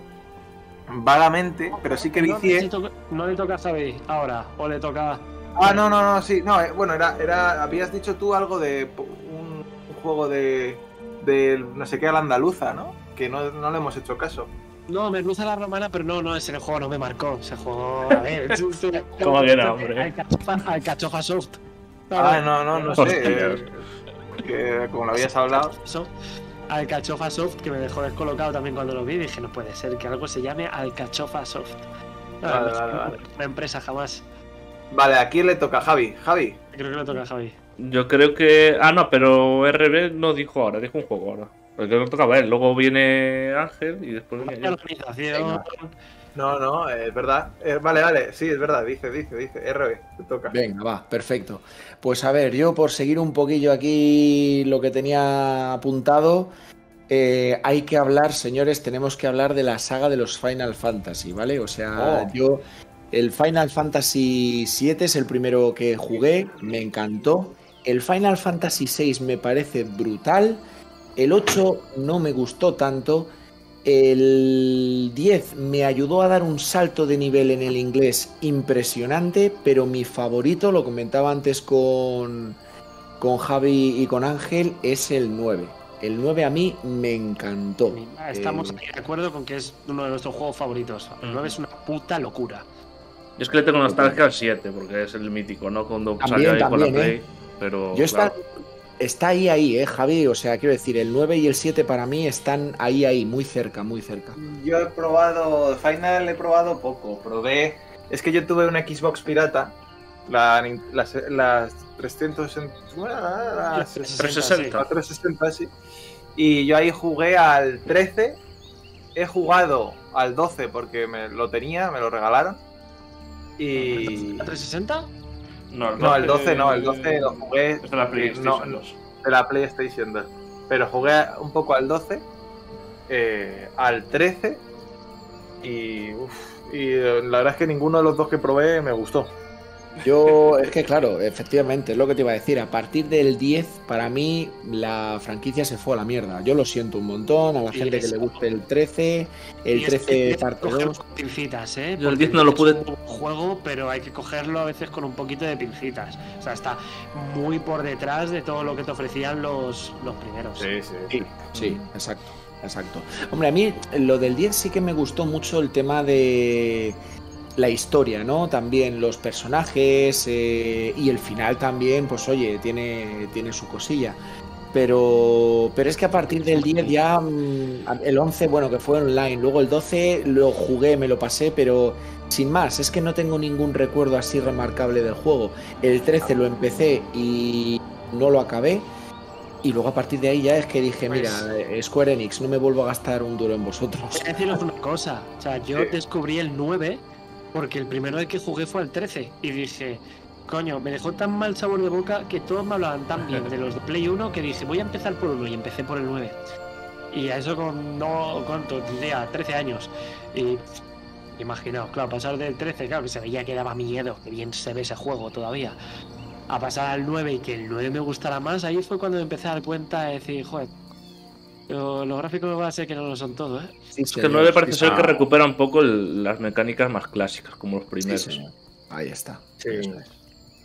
S2: vagamente, pero sí que vicié...
S3: No, no le toca a Javi ahora, o le toca...
S2: Ah, no, no, no, sí, no, eh, bueno, era, era, habías dicho tú algo de un, un juego de, de no sé qué a la andaluza, ¿no? Que no, no le hemos hecho caso.
S3: No, Merluza la romana, pero no, no, ese juego no me marcó. Ese juego, a ver.
S4: ¿Cómo que no, hombre?
S3: Alcachofa, Alcachofa Soft.
S2: Ah, no, no, no sé. Eh, que como lo habías hablado.
S3: Alcachofa Soft, que me dejó descolocado también cuando lo vi. Dije, no puede ser que algo se llame Alcachofa Soft. No,
S2: vale,
S3: no,
S2: vale, vale.
S3: Una empresa jamás.
S2: Vale, ¿a quién le toca? Javi. Javi.
S3: Creo que le toca a Javi.
S4: Yo creo que. Ah, no, pero R B no dijo ahora, dijo un juego ahora. Porque no tocaba él, luego viene Ángel y después viene
S3: organización.
S2: No, no, es verdad. Eh, vale, vale, sí, es verdad, dice, dice, dice. R B, te toca.
S1: Venga, va, perfecto. Pues a ver, yo por seguir un poquillo aquí lo que tenía apuntado, eh, hay que hablar, señores, tenemos que hablar de la saga de los Final Fantasy, ¿vale? O sea, oh. yo, el Final Fantasy siete es el primero que jugué, me encantó. El Final Fantasy seis me parece brutal. El ocho no me gustó tanto. El diez me ayudó a dar un salto de nivel en el inglés impresionante, pero mi favorito, lo comentaba antes con, con Javi y con Ángel, es el nueve. El nueve a mí me encantó.
S3: Estamos eh... de acuerdo con que es uno de nuestros juegos favoritos. El nueve es una puta locura.
S4: Yo es que le tengo nostalgia al siete, porque es el mítico, ¿no? Cuando salió ahí con la Play. ¿eh? Pero,
S1: yo claro. está... Está ahí, ahí, ¿eh, Javi? O sea, quiero decir, el nueve y el siete para mí están ahí, ahí, muy cerca, muy cerca.
S2: Yo he probado, Final he probado poco, probé... Es que yo tuve una Xbox pirata, la, las, las trescientos... Bueno, las
S4: trescientos sesenta.
S2: La trescientos sesenta, sí. Y yo ahí jugué al trece, he jugado al doce porque me lo tenía, me lo regalaron. Y...
S3: ¿La trescientos sesenta?
S2: No, el doce, no, el doce no, el doce lo jugué
S4: es de la PlayStation
S2: no,
S4: dos.
S2: De la PlayStation dos. Pero jugué un poco al doce, eh, al trece y, uf, y la verdad es que ninguno de los dos que probé me gustó.
S1: Yo, es que claro, efectivamente, es lo que te iba a decir. A partir del diez, para mí, la franquicia se fue a la mierda. Yo lo siento un montón, a la
S3: Y
S1: gente que
S3: es-
S1: le guste el trece, el
S3: Y es-
S1: trece
S3: es
S1: parte
S3: cogerlo
S1: dos.
S3: con pincitas, ¿eh?
S4: Yo el
S3: Porque
S4: diez no lo
S3: es
S4: pude-
S3: un buen juego, pero hay que cogerlo a veces con un poquito de pincitas. O sea, está muy por detrás de todo lo que te ofrecían los, los primeros.
S2: Sí, sí.
S1: Sí, sí, exacto, exacto. Hombre, a mí lo del diez sí que me gustó mucho el tema de la historia, ¿no? También los personajes eh, y el final también, pues oye, tiene, tiene su cosilla. Pero, pero es que a partir del diez ya, mm, el once, bueno, que fue online, luego el doce lo jugué, me lo pasé, pero sin más, es que no tengo ningún recuerdo así remarcable del juego. El trece lo empecé y no lo acabé. Y luego a partir de ahí ya es que dije,
S3: Pues-
S1: mira, eh, Square Enix, no me vuelvo a gastar un duro en vosotros.
S3: Voy a deciros una cosa. O sea, yo
S2: Sí.
S3: descubrí el nueve porque el primero del que jugué fue el trece. Y dije, coño, me dejó tan mal sabor de boca que todos me hablaban tan bien de los de Play uno que dije, voy a empezar por uno y empecé por el nueve. Y a eso con, no, ¿cuánto? Diría, trece años. Y pff, imaginaos, claro, pasar del trece, claro, que se veía que daba miedo, que bien se ve ese juego todavía. A pasar al nueve y que el nueve me gustara más, ahí fue cuando me empecé a dar cuenta de decir, joder, lo- los gráficos va a ser que no lo son todo, ¿eh?
S1: Sí,
S4: Es que el nueve
S1: señor,
S4: parece
S1: sí,
S4: ser que
S1: señor.
S4: recupera un poco el- las mecánicas más clásicas, como los
S1: Sí,
S4: primeros.
S1: señor. Ahí está.
S2: Sí.
S1: Eso es.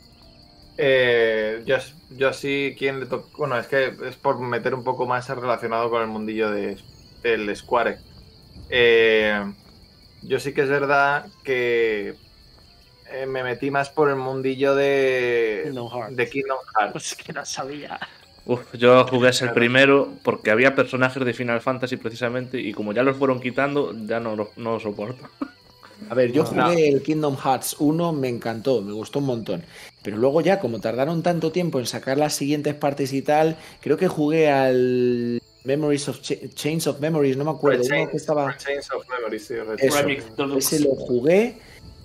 S2: Eh, yo, yo sí, ¿quién le tocó? Bueno, es que es por meter un poco más relacionado con el mundillo de, del Square. Eh, yo sí que es verdad que eh, me metí más por el mundillo de
S3: Kingdom Hearts.
S2: de Kingdom Hearts.
S3: Pues que no sabía.
S4: Uf, yo jugué ese el primero porque había personajes de Final Fantasy precisamente y como ya los fueron quitando, ya no lo, no lo soporto.
S1: A ver, yo
S2: No.
S1: jugué el Kingdom Hearts uno, me encantó, me gustó un montón. Pero luego ya, como tardaron tanto tiempo en sacar las siguientes partes y tal, creo que jugué al Memories of Ch- Chains of Memories, no me acuerdo, uno
S2: Chains-
S1: que estaba...
S2: Chains of Memory, sí,
S1: Eso,
S4: Remix Deluxe.
S1: ese lo jugué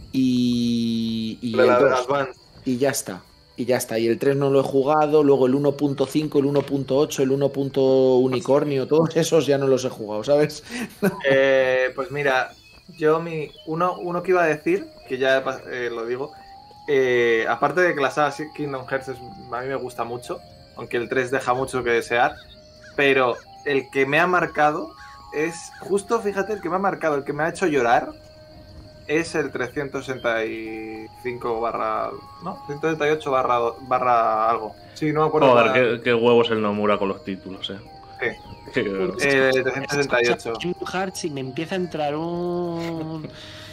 S1: y, y,
S2: de
S1: el
S2: la
S1: dos,
S2: Advance.
S1: y ya está. Y ya está. Y el tres no lo he jugado, luego el uno punto cinco, el uno punto ocho, el uno punto unicornio, todos esos ya no los he jugado, ¿sabes?
S2: Eh, pues mira, yo mi uno, uno que iba a decir, que ya eh, lo digo, eh, aparte de que la saga Kingdom Hearts es- a mí me gusta mucho, aunque el tres deja mucho que desear, pero el que me ha marcado es, justo fíjate, el que me ha marcado, el que me ha hecho llorar, es el trescientos sesenta y cinco barra, no, trescientos sesenta y ocho barra, barra algo. Sí, no me acuerdo.
S4: Joder,
S2: cuál-
S4: qué, qué huevos el Nomura con los títulos, eh.
S2: Sí.
S4: Qué-
S2: Eh, trescientos sesenta y ocho.
S3: Kingdom Hearts y me empieza a entrar un.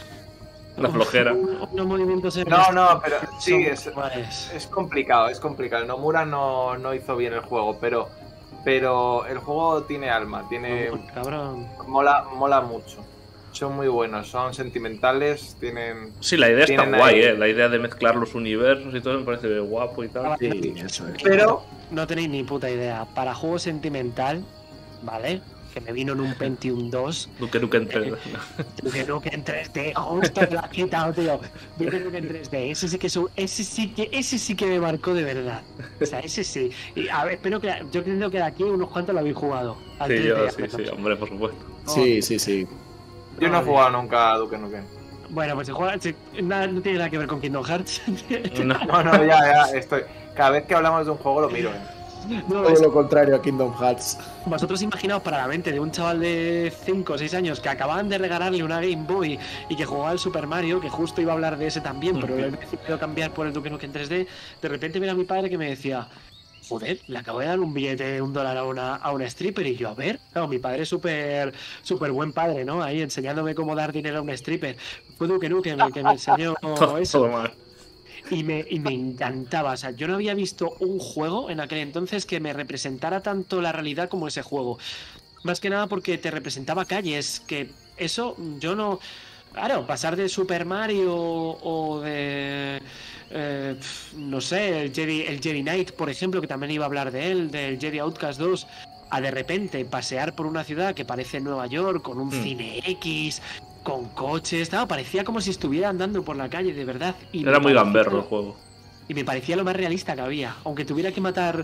S4: Una flojera.
S3: un- unos movimientos en
S2: No,
S3: el-
S2: no, pero sí,
S3: son
S2: es,
S3: iguales.
S2: es complicado, es complicado. Nomura no, no hizo bien el juego, pero, pero el juego tiene alma, tiene
S3: Cabrón.
S2: mola, mola mucho. Son muy buenos, son sentimentales, tienen...
S4: Sí, la idea está
S2: Tienen
S4: guay,
S2: ahí-
S4: eh. La idea de mezclar los universos y todo me parece guapo y tal.
S1: Sí, eso es.
S2: Pero
S3: No tenéis ni puta idea. Para juego sentimental, ¿vale? Que me vino en un Pentium dos.
S4: Duke Nukem tres.
S3: Duke Nukem en tres D, justo me lo has quitado, tío. Duke Nukem en tres D, ese sí que es un- ese sí que ese sí que me marcó de verdad. O sea, ese sí. Y a ver, espero que yo creo que de aquí unos cuantos lo habéis jugado. Al
S4: Sí,
S3: tres D,
S4: yo,
S3: al
S4: sí,
S3: menos.
S4: sí, hombre, por supuesto.
S1: Sí, sí, sí.
S2: yo no he jugado nunca a Duke Nukem.
S3: Bueno, pues se juega, se- nada, no tiene nada que ver con Kingdom Hearts.
S4: No.
S2: No, no, ya, ya, estoy... Cada vez que hablamos de un juego lo miro, ¿eh?
S3: No,
S1: Todo
S3: es-
S1: lo contrario a Kingdom Hearts.
S3: Vosotros imaginaos para la mente de un chaval de cinco o seis años que acababan de regalarle una Game Boy y que jugaba al Super Mario, que justo iba a hablar de ese también, pero lo he decidido cambiar por el Duke Nukem tres D. De repente mira a mi padre que me decía, joder, le acabo de dar un billete de un dólar a una, a una stripper. Y yo, a ver, claro, mi padre es súper súper buen padre, ¿no? Ahí enseñándome cómo dar dinero a una stripper. Fue Duke Nukem el que me enseñó
S4: Todo,
S3: eso.
S4: todo mal.
S3: Y me, y me encantaba. O sea, yo no había visto un juego en aquel entonces que me representara tanto la realidad como ese juego. Más que nada porque te representaba calles, que eso yo no... Claro, pasar de Super Mario o de... eh, pf, no sé, el Jedi, el Jedi Knight, por ejemplo, que también iba a hablar de él, del Jedi Outcast dos, a de repente pasear por una ciudad que parece Nueva York, con un
S4: Mm.
S3: cine X, con coches, ¿no? Parecía como si estuviera andando por la calle, de verdad. Y
S4: Era
S3: me
S4: muy
S3: parecía-
S4: gamberro el juego.
S3: y me parecía lo más realista que había. Aunque tuviera que matar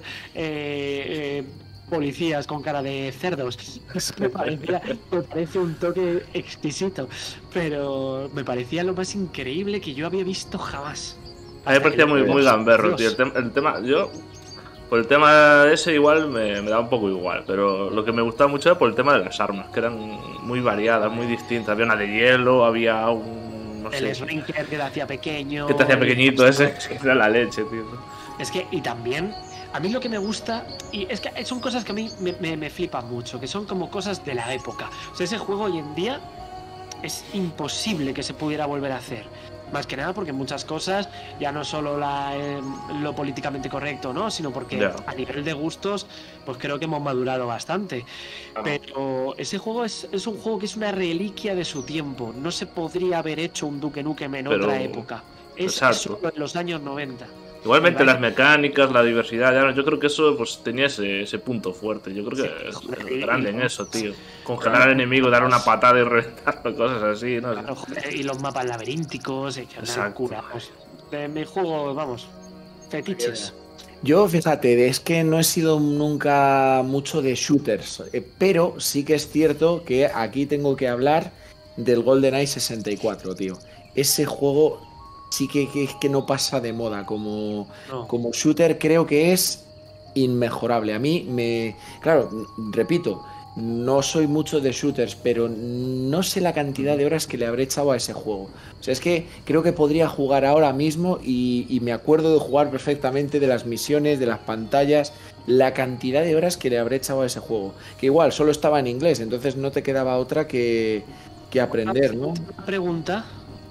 S3: eh, eh, policías con cara de cerdos. Eso me parecía, me parece un toque exquisito. Pero me parecía lo más increíble que yo había visto jamás.
S4: A mí me parecía muy, muy gamberro, tío. El, tem el tema, yo, por el tema ese igual me, me da un poco igual, pero lo que me gustaba mucho era por el tema de las armas, que eran muy variadas, muy distintas. Había una de hielo, había un... no sé.
S3: El Shrinker que te hacía pequeño.
S4: Que te hacía pequeñito ese, que era la leche, tío.
S3: Es que, y también, a mí lo que me gusta, y es que son cosas que a mí me, me, me flipan mucho, que son como cosas de la época. O sea, ese juego hoy en día es imposible que se pudiera volver a hacer. Más que nada porque muchas cosas, ya no solo la, eh, lo políticamente correcto, ¿no? Sino porque yeah. a nivel de gustos, pues creo que hemos madurado bastante. Claro. Pero ese juego es, es un juego que es una reliquia de su tiempo. No se podría haber hecho un Duke Nukem en Pero, otra época. Es, es solo en los años noventa.
S4: Igualmente las mecánicas, la diversidad, yo creo que eso pues tenía ese, ese punto fuerte. Yo creo que sí, es, es grande en eso, tío. Congelar al enemigo, dar una patada y reventarlo, cosas así, ¿no?
S3: Claro, joder, y los mapas laberínticos, es que una locura. De mi juego, vamos, fetiches.
S1: Yo, fíjate, es que no he sido nunca mucho de shooters, eh, pero sí que es cierto que aquí tengo que hablar del GoldenEye sesenta y cuatro, tío. Ese juego... sí que, que, que no pasa de moda como, no. como shooter, creo que es inmejorable. A mí me... Claro, repito, no soy mucho de shooters, pero no sé la cantidad de horas que le habré echado a ese juego. O sea, es que creo que podría jugar ahora mismo y, y me acuerdo de jugar perfectamente de las misiones, de las pantallas, la cantidad de horas que le habré echado a ese juego. Que igual, solo estaba en inglés, entonces no te quedaba otra que, que aprender, ¿no?
S3: Una pregunta...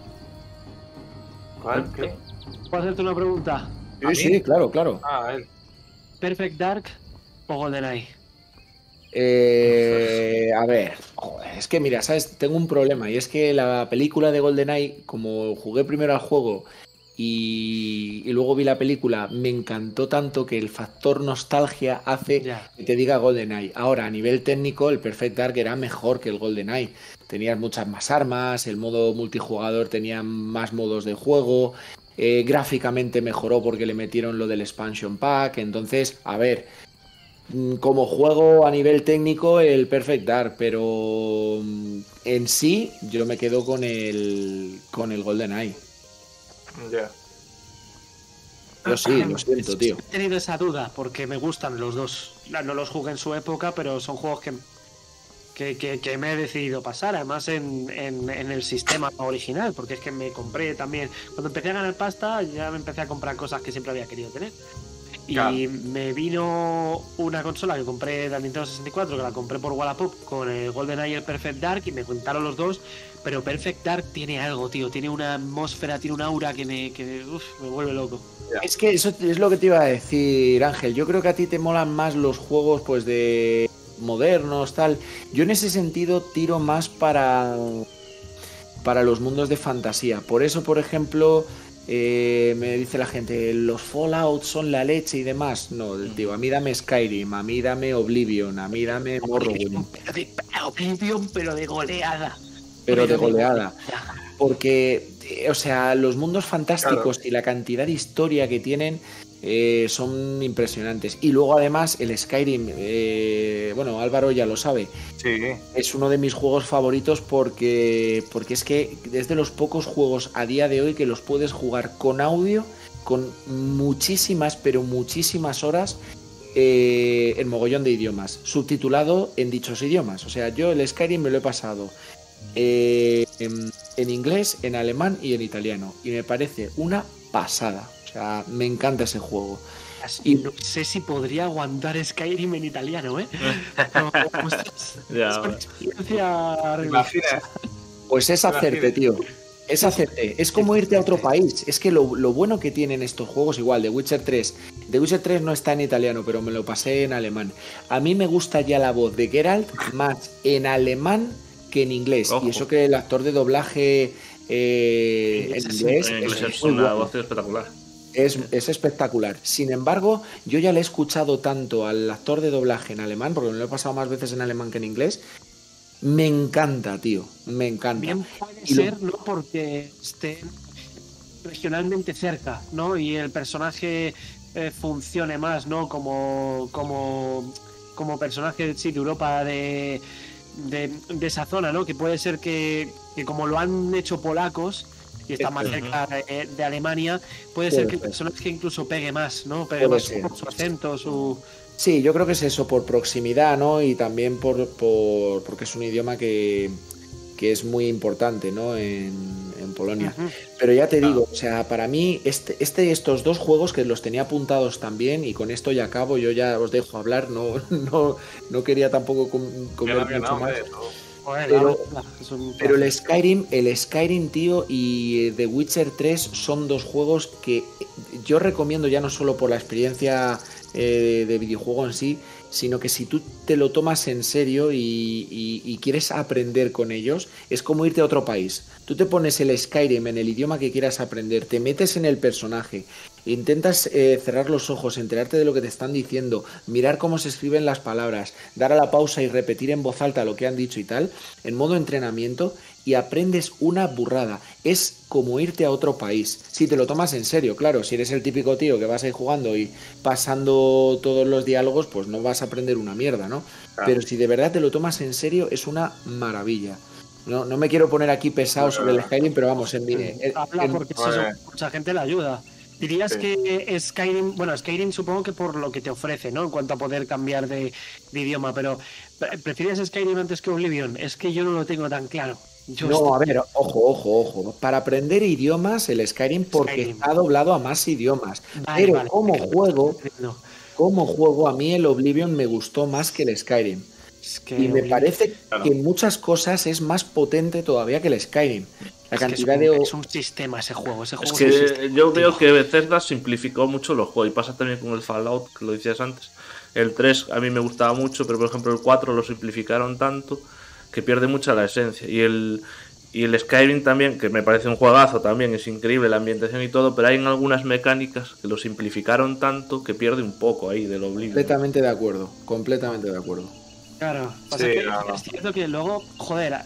S2: ¿Cuál? ¿Qué?
S3: ¿Puedo hacerte una pregunta?
S1: Sí, sí, claro, claro.
S2: Ah, él.
S3: ¿Perfect Dark o GoldenEye?
S1: Eh, a ver, joder, es que mira, ¿sabes? Tengo un problema y es que la película de GoldenEye, como jugué primero al juego y, y luego vi la película, me encantó tanto que el factor nostalgia hace yeah. que te diga GoldenEye. Ahora, a nivel técnico, el Perfect Dark era mejor que el GoldenEye. Tenías muchas más armas, el modo multijugador tenía más modos de juego, eh, gráficamente mejoró porque le metieron lo del expansion pack. Entonces, a ver, como juego a nivel técnico el Perfect Dark, pero en sí yo me quedo con el con el GoldenEye.
S2: Ya. Yeah.
S1: Yo sí, lo siento, tío.
S3: He tenido esa duda porque me gustan los dos. No los jugué en su época, pero son juegos que Que, que, que me he decidido pasar, además en, en, en el sistema original, porque es que me compré también, cuando empecé a ganar pasta ya me empecé a comprar cosas que siempre había querido tener y claro. me vino una consola que compré de la Nintendo sesenta y cuatro, que la compré por Wallapop con el GoldenEye y el Perfect Dark y me juntaron los dos, pero Perfect Dark tiene algo, tío, tiene una atmósfera, tiene un aura que me, que, uf, me vuelve loco.
S1: Es que eso es lo que te iba a decir, Ángel, yo creo que a ti te molan más los juegos pues de modernos, tal. Yo en ese sentido tiro más para para los mundos de fantasía. Por eso, por ejemplo, eh, me dice la gente, los Fallout son la leche y demás. No, tío, a mí dame Skyrim, a mí dame Oblivion, a mí dame Morrowind.
S3: Pero de, Oblivion, pero de goleada.
S1: Pero de goleada. Porque, o sea, los mundos fantásticos claro. y la cantidad de historia que tienen Eh, son impresionantes. Y luego además el Skyrim, eh, bueno, Álvaro ya lo sabe,
S2: sí.
S1: es uno de mis juegos favoritos porque, porque es que es de los pocos juegos a día de hoy que los puedes jugar con audio, con muchísimas, pero muchísimas horas eh, en mogollón de idiomas, subtitulado en dichos idiomas. O sea, yo el Skyrim me lo he pasado eh, en, en inglés, en alemán y en italiano, y me parece una pasada. O sea, me encanta ese juego.
S3: Y no sé si podría aguantar Skyrim en italiano, ¿eh? No, pues es, ya, es una experiencia.
S1: Pues es hacerte, tío. Es hacerte. Es como irte a otro país. Es que lo, lo bueno que tienen estos juegos, igual, The Witcher tres. The Witcher tres no está en italiano, pero me lo pasé en alemán. A mí me gusta ya la voz de Geralt más en alemán que en inglés. Ojo. Y eso que el actor de doblaje eh, en inglés
S4: en inglés
S1: es,
S4: es una bueno. voz espectacular.
S1: Es, es espectacular. Sin embargo, yo ya le he escuchado tanto al actor de doblaje en alemán, porque me lo he pasado más veces en alemán que en inglés. Me encanta, tío. Me encanta.
S3: Bien puede y ser, lo... ¿no? Porque esté regionalmente cerca, ¿no? Y el personaje eh, funcione más, ¿no? Como, como, como personaje sí, de Europa, de, de, de esa zona, ¿no? Que puede ser que, que como lo han hecho polacos, y está más cerca de, de Alemania, puede ser que el personaje incluso pegue más, ¿no? Pegue
S1: Puede
S3: más
S1: ser.
S3: su, su acento, su...
S1: Sí, yo creo que es eso, por proximidad, ¿no? Y también por, por porque es un idioma que, que es muy importante, ¿no? En, en Polonia.
S3: Ujú.
S1: Pero ya te digo, o sea, para mí, este, este, estos dos juegos que los tenía apuntados también, y con esto ya acabo, yo ya os dejo hablar, no, no, no quería tampoco com- comer
S2: Claro que
S1: mucho
S2: no,
S1: más.
S2: hombre, no.
S3: Joder,
S1: Pero-
S3: la verdad, es un
S1: Pero el
S3: placer.
S1: Skyrim, el Skyrim, tío, y The Witcher tres son dos juegos que yo recomiendo ya no solo por la experiencia eh, de videojuego en sí, sino que si tú te lo tomas en serio y, y- y quieres aprender con ellos, es como irte a otro país. Tú te pones el Skyrim en el idioma que quieras aprender, te metes en el personaje, intentas eh, cerrar los ojos, enterarte de lo que te están diciendo, mirar cómo se escriben las palabras, dar a la pausa y repetir en voz alta lo que han dicho y tal, en modo entrenamiento, y aprendes una burrada. Es como irte a otro país. Si te lo tomas en serio, claro, si eres el típico tío que vas ahí jugando y pasando todos los diálogos, pues no vas a aprender una mierda, ¿no?
S2: Claro.
S1: Pero si de verdad te lo tomas en serio, es una maravilla. No, no me quiero poner aquí pesado sobre el Skyrim, pero vamos, en mi... en-
S3: Habla
S1: en-
S3: porque eso,
S2: Vale.
S3: mucha gente le ayuda. Dirías
S2: Sí.
S3: que Skyrim, bueno, Skyrim supongo que por lo que te ofrece, ¿no? En cuanto a poder cambiar de, de idioma, pero ¿pre- ¿prefieres Skyrim antes que Oblivion? Es que yo no lo tengo tan claro. Yo
S1: No, a ver, ojo, ojo, ojo. Para aprender idiomas, el Skyrim porque
S3: Skyrim.
S1: está doblado a más idiomas.
S3: Vale,
S1: Pero
S3: vale.
S1: como juego,
S3: No,
S1: como juego, a mí el Oblivion me gustó más que el Skyrim.
S3: es que
S1: Y me
S3: Oblivion-
S1: parece
S2: Claro.
S1: que en muchas cosas es más potente todavía que el Skyrim. La
S3: es que es
S1: cantidad
S3: un,
S1: de...
S3: es un sistema ese juego. Ese
S4: Es
S3: juego
S4: que
S3: es un sistema,
S4: yo veo
S3: tío.
S4: que Bethesda simplificó mucho los juegos y pasa también con el Fallout, que lo decías antes. El tres a mí me gustaba mucho, pero por ejemplo el cuatro lo simplificaron tanto que pierde mucha la esencia. Y el, y el Skyrim también, que me parece un juegazo también, es increíble la ambientación y todo, pero hay en algunas mecánicas que lo simplificaron tanto que pierde un poco ahí del Oblivion.
S1: Completamente de acuerdo, completamente de acuerdo.
S3: Claro, pasa
S2: Sí,
S3: que
S2: no, no.
S3: es cierto que luego, joder,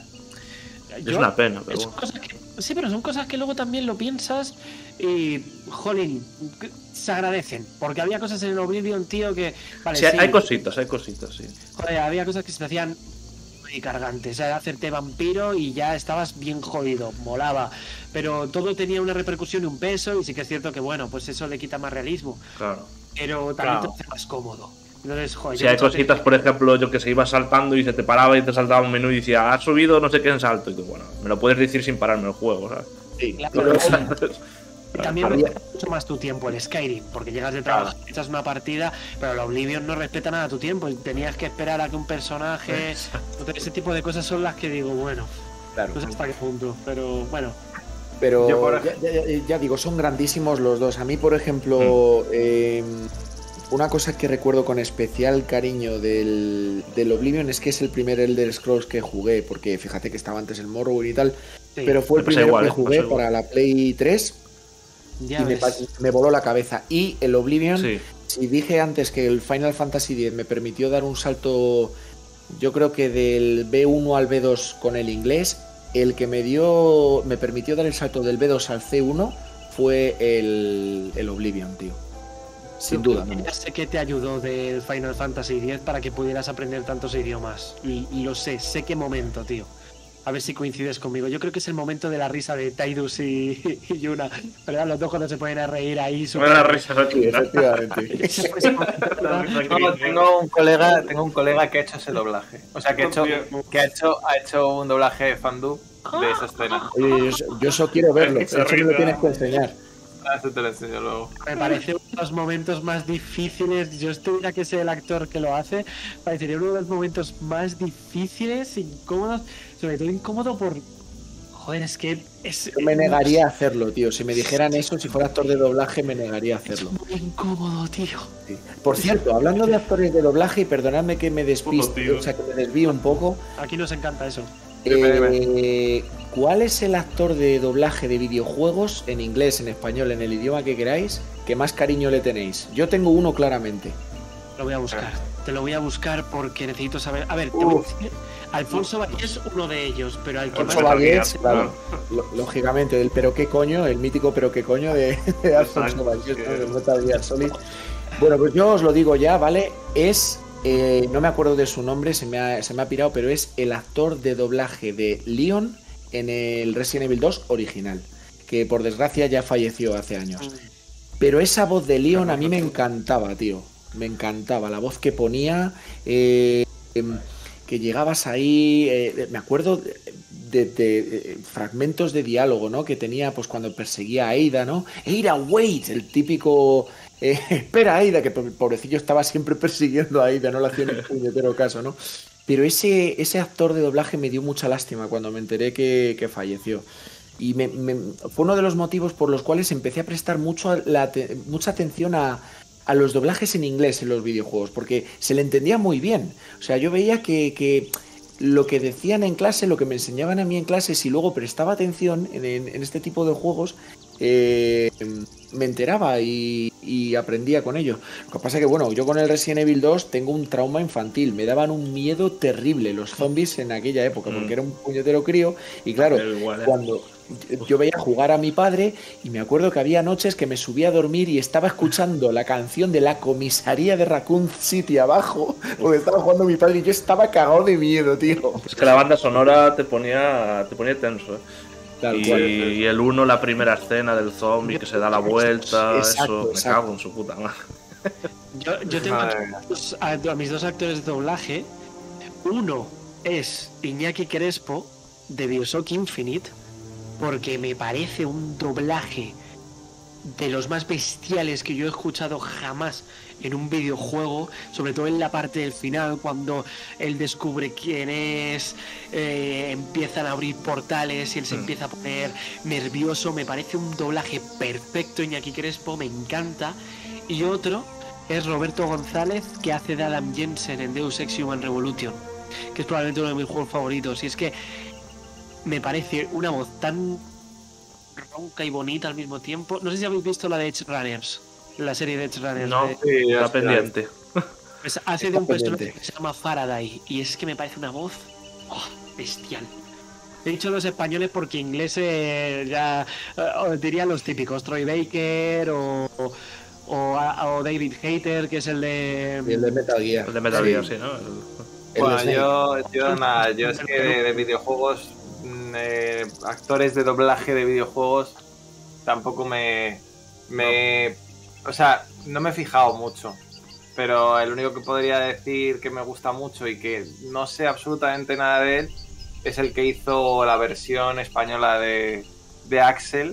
S4: Es
S3: yo-
S4: una pena, pero
S3: son
S4: bueno.
S3: cosas que- sí, pero son cosas que luego también lo piensas y, jolín, que se agradecen. Porque había cosas en el Oblivion, tío, que. Vale,
S4: Sí, hay-
S3: sí,
S4: hay cositas, hay cositas, sí.
S3: joder, había cosas que se te hacían muy cargantes. O sea, hacerte vampiro y ya estabas bien jodido, molaba. Pero todo tenía una repercusión y un peso, y sí que es cierto que, bueno, pues eso le quita más realismo.
S4: Claro.
S3: Pero también
S2: Claro.
S3: te hace más cómodo. Entonces, joder,
S4: Si
S3: yo
S4: hay
S3: muchas
S4: cositas,
S3: veces-
S4: por ejemplo, yo que se iba saltando y se te paraba y te saltaba un menú y decía, has subido no sé qué en salto. Y tú, bueno, me lo puedes decir sin pararme el juego, ¿sabes?
S1: Sí,
S3: Claro,
S1: pero-
S3: Y también
S1: Había-
S3: respeta mucho más tu tiempo el Skyrim, porque llegas de trabajo, echas una partida, pero el Oblivion no respeta nada tu tiempo. Y tenías que esperar a que un personaje. Entonces, ese tipo de cosas son las que digo, bueno,
S1: claro.
S3: no sé hasta qué punto, pero bueno.
S1: Pero
S2: Yo, por
S1: ya, ya- ya- ya digo, son grandísimos los dos. A mí, por ejemplo, eh, una cosa que recuerdo con especial cariño del, del Oblivion es que es el primer Elder Scrolls que jugué, porque fíjate que estaba antes el Morrowind y tal,
S3: Sí,
S1: pero fue el
S4: Me pasa
S1: primero
S4: igual,
S1: que
S4: eh, me
S1: jugué
S4: pasa igual.
S1: para la Play tres
S3: ya
S1: y me,
S3: ves.
S1: pa- me voló la cabeza. Y el Oblivion,
S4: Sí.
S1: si dije antes que el Final Fantasy diez me permitió dar un salto, yo creo que del B uno al B dos con el inglés, el que me dio, me permitió dar el salto del B dos al C uno fue el, el Oblivion, tío. Sin duda.
S3: Ya
S1: vamos.
S3: sé que te ayudó del Final Fantasy X para que pudieras aprender tantos idiomas. Y, y lo sé, sé qué momento, tío. A ver si coincides conmigo. Yo creo que es el momento de la risa de Tidus y, y Yuna. ¿Verdad? Los dos cuando se ponen a reír ahí. súper-
S4: Buena risa,
S1: Sí, efectivamente.
S3: Ese fue ese momento, ¿verdad?
S2: No, tengo un colega, tengo un colega que ha hecho ese doblaje. O sea, que ha hecho, que ha hecho, ha hecho un doblaje de fandub de esa escena.
S1: Oye, yo, yo eso quiero verlo.
S4: Esa
S1: Eso me lo
S4: risa.
S1: tienes que enseñar.
S2: Ah, eso te lo enseño luego.
S3: Me parece uno de los momentos más difíciles. Yo estuviera que sea el actor que lo hace. Parecería uno de los momentos más difíciles, incómodos. Sobre todo incómodo por. Joder, es que es.
S1: Yo me negaría a hacerlo, tío. Si me dijeran eso, si fuera actor de doblaje, me negaría a
S3: Es
S1: hacerlo.
S3: muy incómodo, tío.
S1: Sí. Por cierto, hablando de actores de doblaje, y perdonadme que me despiste,
S4: tío.
S1: o sea, que me desvío un poco.
S3: Aquí nos encanta eso.
S2: Dime,
S1: Eh, ¿Cuál es el actor de doblaje de videojuegos, en inglés, en español, en el idioma que queráis, que más cariño le tenéis? Yo tengo uno claramente.
S3: Lo voy a buscar. Te lo voy a buscar porque necesito saber. A ver, te voy a decir. Alfonso Valle es uno de ellos, pero al que
S1: Alfonso
S3: más.
S1: Vallés,
S4: Gear,
S1: claro, lo- lógicamente, el pero qué coño, el mítico pero qué coño de, de Alfonso
S4: Exacto,
S1: Vallés,
S4: sí.
S1: ¿no? de Metal Gear Solid. Bueno, pues yo os lo digo ya, ¿vale? Es, eh, no me acuerdo de su nombre, se me, ha, se me ha pirado, pero es el actor de doblaje de Leon en el Resident Evil dos original. que por desgracia ya falleció hace años. Pero esa voz de Leon a mí me encantaba, tío. Me encantaba. La voz que ponía, eh, que llegabas ahí, eh, me acuerdo de, de, de fragmentos de diálogo, ¿no? Que tenía pues cuando perseguía a Ada, ¿no? Ada, wait, el típico... Eh, espera, Aida, que pobrecillo estaba siempre persiguiendo a Aida, no le hacía ni puñetero caso, ¿no? Pero ese, ese actor de doblaje me dio mucha lástima cuando me enteré que, que falleció. Y me, me, fue uno de los motivos por los cuales empecé a prestar mucho la, mucha atención a, a los doblajes en inglés en los videojuegos, porque se le entendía muy bien. O sea, yo veía que, que lo que decían en clase, lo que me enseñaban a mí en clase, si luego prestaba atención en, en, en este tipo de juegos, eh, me enteraba y, y aprendía con ello. Lo que pasa es que, bueno, yo con el Resident Evil dos tengo un trauma infantil. Me daban un miedo terrible los zombies en aquella época, porque era un puñetero crío. Y claro, cuando yo veía jugar a mi padre, y me acuerdo que había noches que me subía a dormir y estaba escuchando la canción de la comisaría de Raccoon City abajo, porque estaba jugando mi padre y yo estaba cagado de miedo, tío.
S4: Es que la banda sonora te ponía, te ponía tenso, ¿eh? Y, y el uno, la primera escena del zombie que se da la vuelta, exacto, eso, exacto. Me cago en su puta madre.
S3: Yo, yo tengo a, dos, a, a mis dos actores de doblaje. Uno es Iñaki Crespo de BioShock Infinite, porque me parece un doblaje de los más bestiales que yo he escuchado jamás en un videojuego, sobre todo en la parte del final, cuando él descubre quién es, eh, empiezan a abrir portales y él se mm. empieza a poner nervioso. Me parece un doblaje perfecto, Iñaki Crespo, me encanta. Y otro es Roberto González, que hace de Adam Jensen en Deus Ex Human Revolution, que es probablemente uno de mis juegos favoritos. Y es que me parece una voz tan ronca y bonita al mismo tiempo. No sé si habéis visto la de Edge Runners, la serie de Edge Runners.
S4: No,
S3: de...
S4: sí, está pendiente.
S3: Pues hace de un personaje que se llama Faraday, y es que me parece una voz oh, bestial. He dicho los españoles porque ingleses ya uh, diría los típicos, Troy Baker o, o, o David Hayter, que es el de...
S1: Y el de Metal Gear.
S4: El de Metal Gear, sí, sí, ¿no?
S2: El... Bueno, yo, yo nada, yo es que de, de videojuegos, eh, actores de doblaje de videojuegos, tampoco me... me o sea, no me he fijado mucho, pero el único que podría decir que me gusta mucho y que no sé absolutamente nada de él es el que hizo la versión española de, de Axel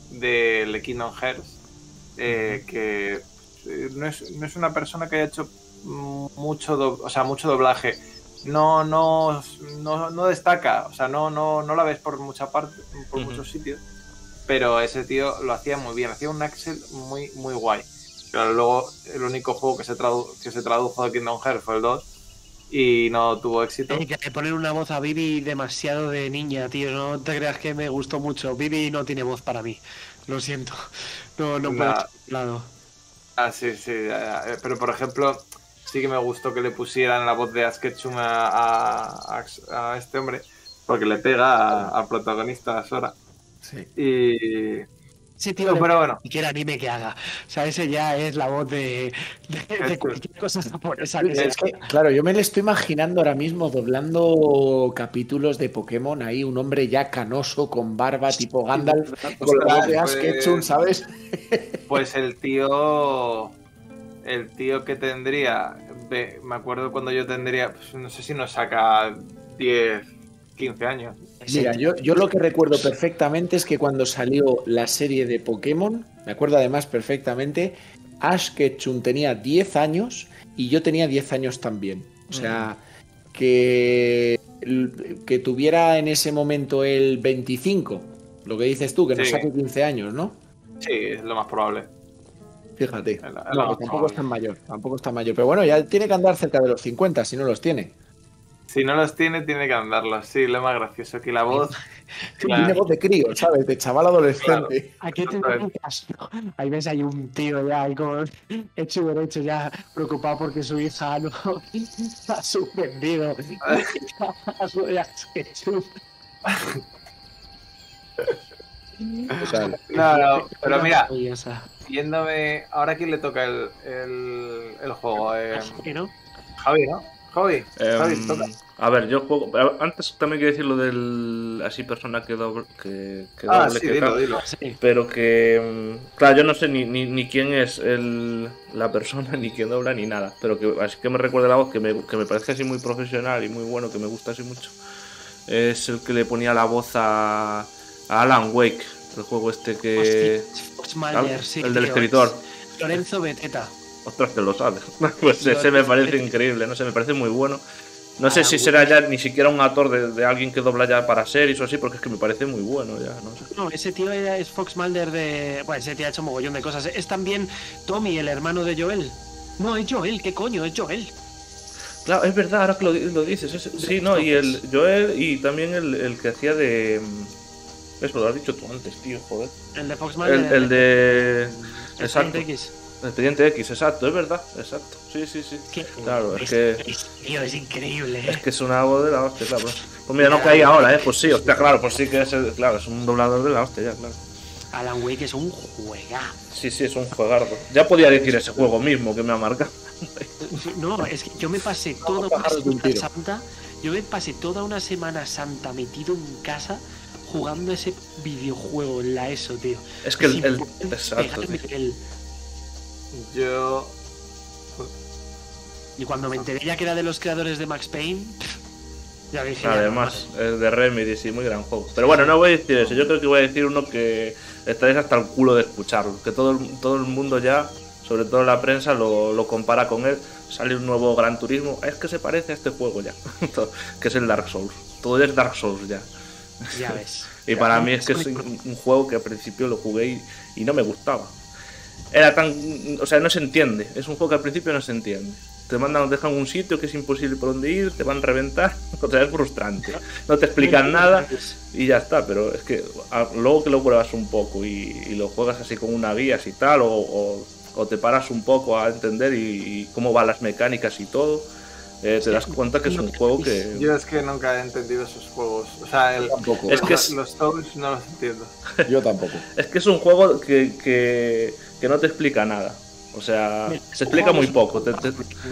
S2: de Kingdom Hearts, eh, que no es, no es una persona que haya hecho mucho, do, o sea, mucho doblaje. No, no, no, no destaca, o sea, no, no, no la ves por mucha parte, por uh-huh. muchos sitios. Pero ese tío lo hacía muy bien, hacía un Axel muy, muy guay. Pero luego el único juego que se, tradu que se tradujo de Kingdom Hearts fue el dos y no tuvo éxito.
S3: Hay que poner una voz a Vivi demasiado de niña, tío. No te creas que me gustó mucho. Vivi no tiene voz para mí. Lo siento. No, no puedo echar un lado.
S2: Ah, sí, sí. Pero por ejemplo, sí que me gustó que le pusieran la voz de Ash Ketchum a, a, a este hombre, porque le pega al protagonista, a Sora.
S1: Sí.
S2: Y...
S3: Sí, tío,
S2: no, pero bueno.
S3: Cualquier anime que haga. O sea, ese ya es la voz de, de, de cualquier cosa japonesa que
S1: es que, claro, yo me le estoy imaginando ahora mismo doblando capítulos de Pokémon ahí, un hombre ya canoso, con barba, tipo Gandalf, sí, con la voz de Ash Ketchum, ¿sabes?
S2: Pues el tío... El tío que tendría... Me acuerdo cuando yo tendría... Pues no sé si nos saca diez, quince años.
S1: Mira, yo, yo lo que recuerdo perfectamente es que cuando salió la serie de Pokémon, me acuerdo además perfectamente, Ash Ketchum tenía diez años y yo tenía diez años también. O sea, uh-huh. que, que tuviera en ese momento el veinticinco, lo que dices tú, que nos sí. saque quince años, ¿no?
S2: Sí, es lo más probable.
S1: Fíjate, no, no, tampoco es tan mayor, tampoco es tan mayor. Pero bueno, ya tiene que andar cerca de los cincuenta, si no los tiene.
S2: Si no los tiene, tiene que andarlos. Sí, lo más gracioso que la voz...
S1: Sí, la... Tiene voz de crío, ¿sabes? De chaval adolescente.
S3: Claro. ¿A qué te dedicas? Ahí ves, hay un tío ya ahí como hecho y derecho, ya preocupado porque su hija no ha suspendido.
S2: No, no, pero mira, yéndome... Ahora, ¿a quién le toca el, el, el juego? Eh,
S3: Javi, ¿no?
S2: Javi, ¿no? Javi,
S4: Eh,
S2: Javi, toca.
S4: a ver, yo juego. Antes también quiero decir lo del. Así, persona que doble. Que, que
S2: Ah,
S4: doble
S2: sí,
S4: que
S2: dilo,
S4: tal,
S2: dilo.
S3: Sí.
S4: Pero que. Claro, yo no sé ni, ni, ni quién es el, la persona, ni quién dobla, ni nada. Pero que así que me recuerda la voz, que me, que me parece así muy profesional y muy bueno, que me gusta así mucho. Es el que le ponía la voz a, a Alan Wake, el juego este que.
S3: Fox Mulder, sí,
S4: el del
S3: tío,
S4: escritor.
S3: es Lorenzo Beteta.
S4: Ostras, que lo sabes. Pues ese me parece increíble, no sé, me parece muy bueno. No sé si será ya ni siquiera un actor de, de alguien que dobla ya para series o así, porque es que me parece muy bueno ya, no sé.
S3: No, ese tío era- es Fox Mulder de... Bueno, ese tío ha hecho un mogollón de cosas. Es también Tommy, el hermano de Joel. No, es Joel, ¿qué coño? Es Joel.
S4: Claro, es verdad, ahora que lo, lo dices. Es, sí, no, y el Joel y también el, el que hacía de... Eso lo has dicho tú antes, tío, joder.
S3: El de Fox Mulder.
S4: El, el de...
S3: el
S4: Exacto.
S3: X.
S4: El Expediente X, exacto, es verdad, exacto. Sí, sí, sí.
S3: Que-
S4: Claro, es
S3: es,
S4: que...
S3: es- tío, es increíble. ¿eh?
S4: Es que es una voz de la hostia, claro. Pues mira, no caí ahora, ¿eh? Pues sí, hostia, claro, pues sí que es, el- claro, es un doblador de la hostia, ya, claro.
S3: Alan Wake es un juegazo.
S4: Sí, sí, es un juegardo. Ya podía decir ese juego mismo que me ha marcado.
S3: No, es que yo me pasé
S1: Vamos
S3: toda
S1: a
S3: una
S1: bajaros de un
S3: Semana
S1: tiro.
S3: Santa. Yo me pasé toda una Semana Santa metido en casa jugando ese videojuego en la ESO, tío.
S4: Es que el... el-
S3: Sin
S4: exacto,
S3: pegarme
S4: tío.
S3: el-
S2: Yo.
S3: Y cuando me enteré ya que era de los creadores de Max Payne, ya dije.
S4: Además, es de Remedy, sí, muy gran juego. Pero bueno, no voy a decir eso, yo creo que voy a decir uno que estaréis hasta el culo de escucharlo. Que todo el, todo el mundo ya, sobre todo la prensa, lo, lo compara con él. Sale un nuevo Gran Turismo, es que se parece a este juego ya, que es el Dark Souls. Todo es Dark Souls ya.
S3: Ya ves.
S4: Y para mí es que es un, un juego que al principio lo jugué y, y no me gustaba. Era tan... O sea, no se entiende. Es un juego que al principio no se entiende. Te mandan, dejan un sitio que es imposible por donde ir, te van a reventar. O sea, es frustrante. No te explican nada y ya está. Pero es que a, luego que lo pruebas un poco y, y lo juegas así con una guía y tal, o, o, o te paras un poco a entender y, y cómo van las mecánicas y todo, eh, te das cuenta que es un juego que...
S2: Yo es que nunca he entendido esos juegos. O sea, el,
S1: Tampoco.
S4: Es que
S2: los,
S4: es-
S2: los Souls no los entiendo.
S1: Yo tampoco.
S4: Es que es un juego que, que, que no te explica nada. O sea,
S3: Mira,
S4: se explica muy
S3: jugamos-
S4: poco. Te- te-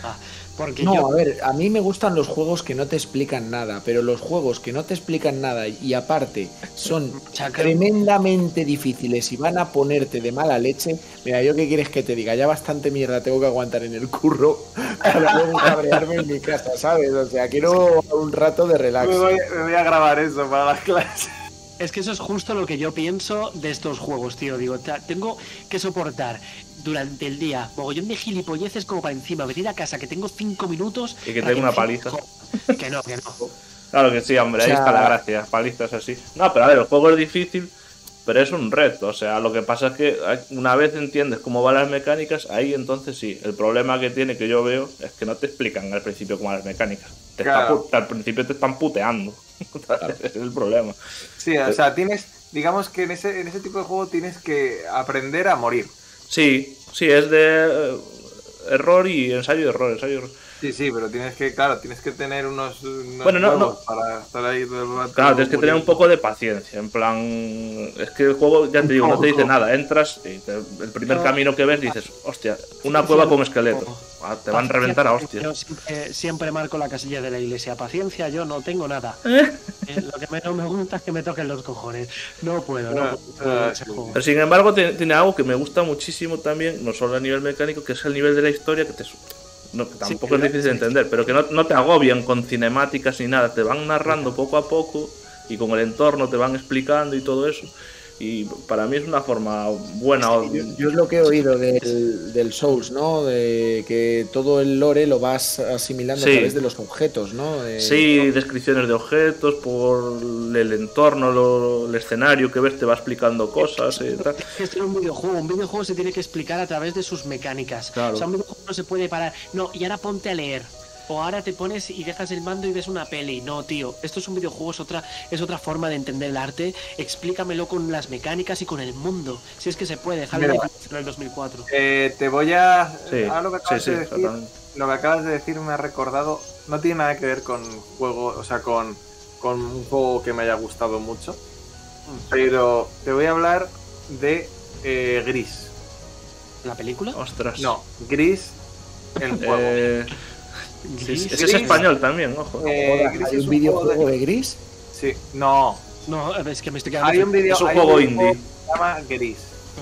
S3: Porque
S1: No,
S3: yo.
S1: a ver, a mí me gustan los juegos que no te explican nada, pero los juegos que no te explican nada y aparte son
S3: Chacal.
S1: tremendamente difíciles y van a ponerte de mala leche, mira, yo qué quieres que te diga, ya bastante mierda tengo que aguantar en el curro para luego cabrearme en mi casa, ¿sabes? O sea, quiero un rato de relax.
S2: Me voy, me voy a grabar eso para las clases.
S3: Es que eso es justo lo que yo pienso de estos juegos, tío. Digo, ta- tengo que soportar durante el día mogollón de gilipolleces como para encima venir a casa que tengo cinco minutos
S4: Y que
S3: para
S4: tengo una
S3: encima-
S4: paliza.
S3: Que no, que no.
S4: Claro que sí, hombre, ahí
S1: O sea-
S4: está la gracia. Palizas así. No, pero a ver, el juego es difícil, pero es un reto. O sea, lo que pasa es que una vez entiendes cómo van las mecánicas, ahí entonces sí. El problema que tiene, que yo veo, es que no te explican al principio cómo van las mecánicas. Te está
S2: Claro.
S4: pu- al principio te están puteando. Ese es el problema.
S2: Sí, o sea, tienes. Digamos que en ese, en ese tipo de juego tienes que aprender a morir.
S4: Sí, sí, es de eh, error y ensayo y error, ensayo y error.
S2: Sí, sí, pero tienes que, claro, tienes que tener unos, unos
S4: Bueno, no,
S2: huevos
S4: no.
S2: para estar ahí todo el rato.
S4: Claro, tienes que tener un
S2: muriendo.
S4: poco de paciencia, en plan... Es que el juego, ya te digo, no te dice nada. Entras y te- el primer
S3: No.
S4: camino que ves dices, hostia, una cueva con esqueletos. Ah, te van a reventar a hostias.
S3: Yo siempre, siempre marco la casilla de la iglesia. Paciencia, yo no tengo nada. Eh, Lo que menos me gusta es que me toquen los cojones. No puedo, no
S2: Ah,
S3: puedo
S2: ah,
S3: ese
S2: sí.
S3: juego.
S4: Pero sin embargo tiene, tiene algo que me gusta muchísimo también, no solo a nivel mecánico, que es el nivel de la historia que te... su- No, que tampoco
S3: Sí,
S4: es difícil de entender, pero que no, no te agobian con cinemáticas ni nada, te van narrando poco a poco y con el entorno te van explicando y todo eso. Y para mí es una forma buena. o-
S1: Yo, yo es lo que he oído del, del Souls, ¿no? De que todo el lore lo vas asimilando
S4: Sí.
S1: a través de los objetos, ¿no? De-
S4: Sí, descripciones de objetos, por el entorno, lo- el escenario que ves te va explicando cosas y tal.
S3: Es que esto es un videojuego. Un videojuego se tiene que explicar a través de sus mecánicas.
S4: Claro.
S3: O sea, un videojuego no se puede parar. No, y ahora ponte a leer. O ahora te pones y dejas el mando y ves una peli. No, tío. Esto es un videojuego, es otra, es otra forma de entender el arte. Explícamelo con las mecánicas y con el mundo. Si es que se puede. Dejarlo
S2: Mira.
S3: en el dos mil cuatro.
S2: Eh, te voy a.
S4: Sí,
S2: ahora lo que
S4: sí,
S2: acabas
S4: sí,
S2: de decir.
S4: exactamente.
S2: Lo que acabas de decir me ha recordado. No tiene nada que ver con juego. O sea, con, con un juego que me haya gustado mucho. Pero te voy a hablar de eh, Gris.
S3: ¿La película?
S4: Ostras.
S2: No, Gris, el juego.
S4: Eh, Gris. Ese es español también, ojo.
S1: Eh, ¿Hay un videojuego de... de Gris?
S2: Sí, no.
S3: No, es que me estoy quedando.
S2: Hay un video,
S4: es un
S2: hay
S4: juego
S2: un
S4: indie.
S2: Que se llama Gris.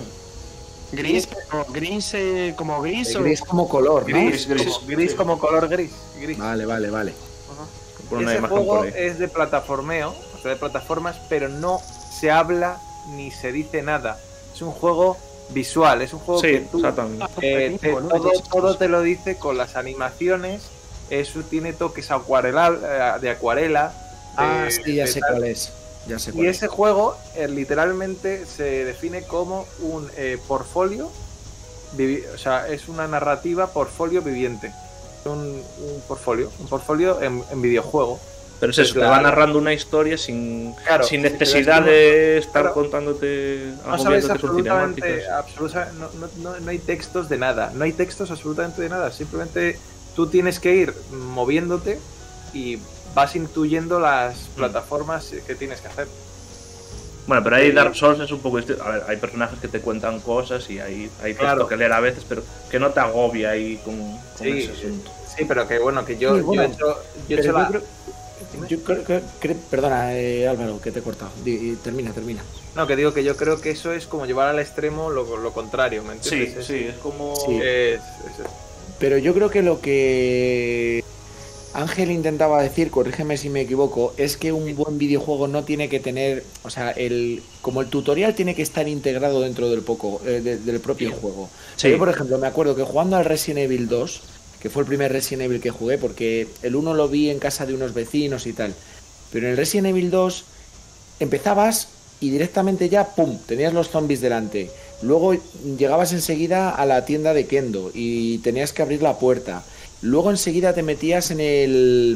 S3: Gris, pero gris eh, como gris o.
S1: Gris como color, ¿no?
S2: Gris, gris, como, gris sí. como color gris. gris.
S1: Vale, vale, vale.
S2: Uh-huh. Ese juego es de plataformeo, o sea, de plataformas, pero no se habla ni se dice nada. Es un juego visual, es un juego
S4: sí,
S2: que tú eh, te, todo, todo te lo dice con las animaciones. Eso tiene toques acuarela, de acuarela.
S1: Ah,
S2: de,
S1: sí, ya sé
S2: tal.
S1: cuál es. Ya sé cuál
S2: y
S1: es.
S2: ese juego eh, literalmente se define como un eh, portfolio, vivi- o sea, es una narrativa portfolio viviente. Un, un portfolio, un portfolio en, en videojuego.
S4: Pero es eso, te va narrando una historia sin,
S2: claro,
S4: sin necesidad de estar
S2: claro,
S4: contándote,
S2: no sabes absolutamente, absoluta, no, no, no hay textos de nada, no hay textos absolutamente de nada, simplemente tú tienes que ir moviéndote y vas intuyendo las plataformas que tienes que hacer.
S4: Bueno, pero ahí Dark Souls es un poco distinto. A ver, hay personajes que te cuentan cosas y hay, hay texto
S2: claro.
S4: que leer a veces, pero que no te agobia ahí con, con
S2: sí,
S4: ese asunto.
S2: Sí, pero que bueno, que yo, sí, bueno, yo he hecho, yo he hecho la...
S1: creo, yo creo que... Creo, perdona, eh, Álvaro, que te he cortado. Y, y termina, termina.
S2: No, que digo que yo creo que eso es como llevar al extremo lo, lo contrario, ¿me entiendes?
S4: Sí, sí, es como...
S1: Sí.
S2: Es, es, es...
S1: Pero yo creo que lo que Ángel intentaba decir, corrígeme si me equivoco, es que un buen videojuego no tiene que tener, o sea, el como el tutorial tiene que estar integrado dentro del poco eh, de, del propio sí. juego. Sí. Yo, por ejemplo, me acuerdo que jugando al Resident Evil dos, que fue el primer Resident Evil que jugué, porque el uno lo vi en casa de unos vecinos y tal, pero en el Resident Evil dos empezabas y directamente ya, pum, tenías los zombies delante. Luego llegabas enseguida a la tienda de Kendo y tenías que abrir la puerta. Luego enseguida te metías en el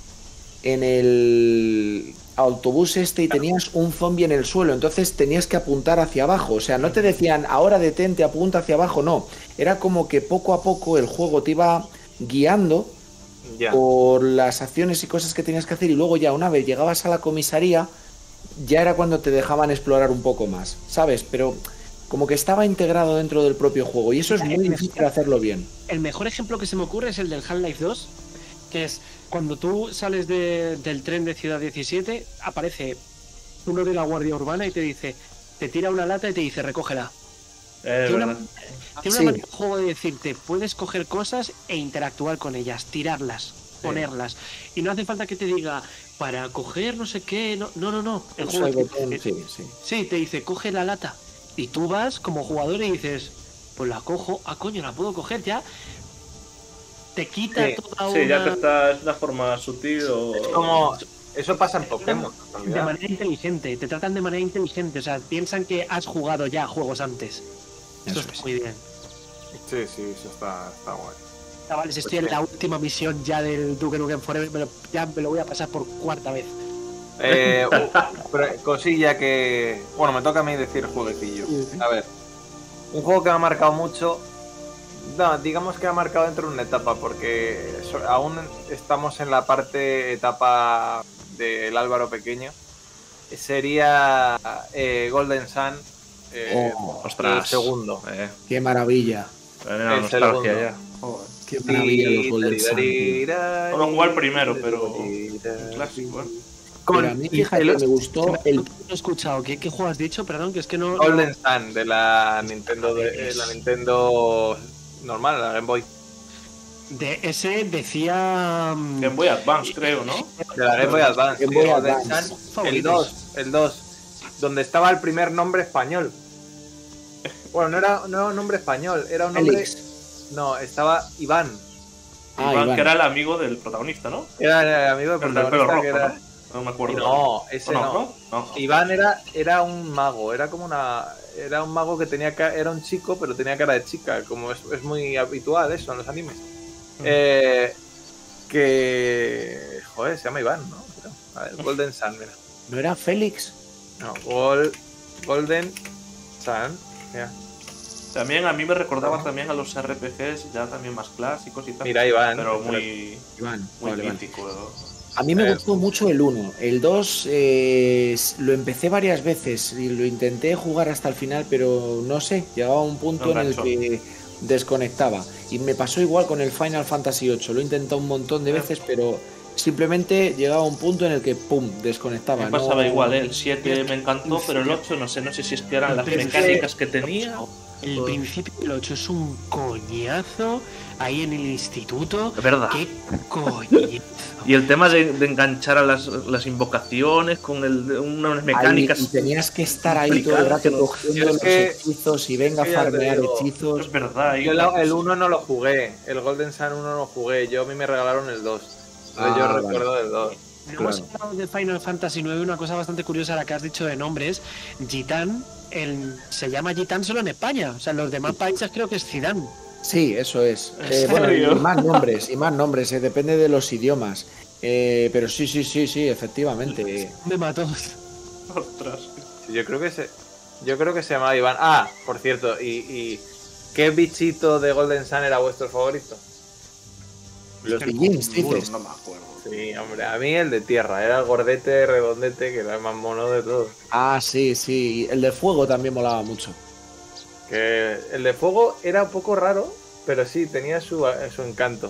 S1: en el autobús este y tenías un zombie en el suelo, entonces tenías que apuntar hacia abajo. O sea, no te decían ahora detente, apunta hacia abajo, no. Era como que poco a poco el juego te iba guiando yeah. por las acciones y cosas que tenías que hacer, y luego ya una vez llegabas a la comisaría ya era cuando te dejaban explorar un poco más, ¿sabes? Pero como que estaba integrado dentro del propio juego y eso es muy difícil hacerlo bien.
S3: El mejor ejemplo que se me ocurre es el del Half-Life dos, que es cuando tú sales de, del tren de Ciudad diecisiete, aparece uno de la Guardia Urbana y te dice, te tira una lata y te dice, recógela.
S4: Eh,
S3: tiene una, tiene una manera de juego de decirte, puedes coger cosas e interactuar con ellas, tirarlas, sí. ponerlas. Y no hace falta que te diga, para coger no sé qué, no, no, no. no. El juego te,
S1: botón,
S3: te,
S1: sí, sí.
S3: sí, te dice, coge la lata. Y tú vas como jugador y dices, pues la cojo, ah coño, la puedo coger ya. Te quita
S2: sí,
S3: toda
S4: sí,
S3: una...
S4: ya te está, es una forma sutil o...
S2: Es como... Eso pasa en Pokémon.
S3: De manera inteligente, te tratan de manera inteligente, o sea, piensan que has jugado ya juegos antes. Eso, eso está es. muy bien.
S2: Sí, sí, eso está, está guay.
S3: Chavales, estoy pues en la última misión ya del Duke Nukem Forever, me lo, ya me lo voy a pasar por cuarta vez.
S2: Eh, pero, cosilla que... Bueno, me toca a mí decir jueguecillo. A ver, un juego que me ha marcado mucho... No, digamos que ha marcado dentro de una etapa, porque aún estamos en la parte etapa del Álvaro pequeño. Sería eh, Golden Sun, eh,
S1: oh,
S2: ostras, el segundo.
S1: Eh. ¡Qué maravilla!
S2: El nostalgia ya.
S1: Oh, ¡Qué maravilla los Golden Sun!
S4: No jugué el primero, pero... clásico, ¿eh?
S1: Con, pero a mí, fíjate, el, me gustó el...
S3: No he escuchado, ¿qué, ¿qué juego has dicho? Perdón, que es que no...
S2: Golden Sun, de la Nintendo, de, la Nintendo normal, la Game Boy.
S3: De ese decía...
S4: Game Boy Advance, creo, ¿no?
S2: De la Game Boy Advance.
S1: Game Boy Advance.
S2: Sun, el dos, el dos, donde estaba el primer nombre español. Bueno, no era, no era un nombre español, era un nombre... Alex. No, estaba Iván.
S4: Ah, Iván, Iván, que era el amigo del protagonista, ¿no?
S2: Era el amigo del protagonista.
S4: Del pelo rojo,
S2: que era...
S4: ¿no? No me acuerdo.
S2: No, ese no.
S4: No, no. no.
S2: Iván era, era un mago, era como una... Era un mago que tenía cara... Era un chico, pero tenía cara de chica, como es, es muy habitual eso en los animes. Mm. Eh, que... Joder, se llama Iván, ¿no? A ver, Golden Sun, mira.
S1: ¿No era Félix?
S2: No, Gol... Golden Sun, mira.
S4: También a mí me recordaba también a los R P Gs ya también más clásicos y tal.
S2: Mira, Iván.
S4: Pero muy...
S1: Iván,
S4: muy
S1: vale,
S4: mítico.
S1: Vale. A mí me gustó mucho el uno. El dos eh, lo empecé varias veces y lo intenté jugar hasta el final, pero no sé, llegaba a un punto no en el que desconectaba. Y me pasó igual con el Final Fantasy ocho. Lo he intentado un montón de veces, pero simplemente llegaba a un punto en el que, pum, desconectaba.
S4: Me pasaba
S1: no...
S4: igual, ¿eh? El siete me encantó, pero el ocho no sé, no sé si es que eran las mecánicas que tenía.
S3: El principio del ocho es un coñazo ahí en el instituto.
S4: Es verdad.
S3: ¡Qué coñazo!
S4: Y el tema de, de enganchar a las, las invocaciones con el, unas mecánicas.
S1: Ahí, y tenías que estar ahí todo el rato cogiendo los
S2: que,
S1: hechizos y venga a farmear hechizos.
S4: Es verdad.
S2: Yo la, el uno no lo jugué, el Golden Sun uno no lo jugué, yo a mí me regalaron el dos. Ah, yo vale. recuerdo del dos.
S3: No hemos hablado de Final Fantasy nueve, una cosa bastante curiosa la que has dicho de nombres. Gitán, el, se llama Gitán solo en España, o sea, en los demás países creo que es Zidane.
S1: Sí, eso es. Eh, bueno, y más nombres, y más nombres, eh, depende de los idiomas. Eh, pero sí, sí, sí, sí, efectivamente.
S3: Me mató.
S2: Ostras. Sí, yo creo que se, yo creo que se llamaba Iván. Ah, por cierto, y, y ¿qué bichito de Golden Sun era vuestro favorito?
S1: Los Dijins, dices.
S2: No me acuerdo. Sí, hombre, a mí el de tierra, era el gordete, redondete, que era el más mono de todos.
S1: Ah, sí, sí, el de fuego también molaba mucho.
S2: Que el de fuego era un poco raro, pero sí, tenía su, su encanto.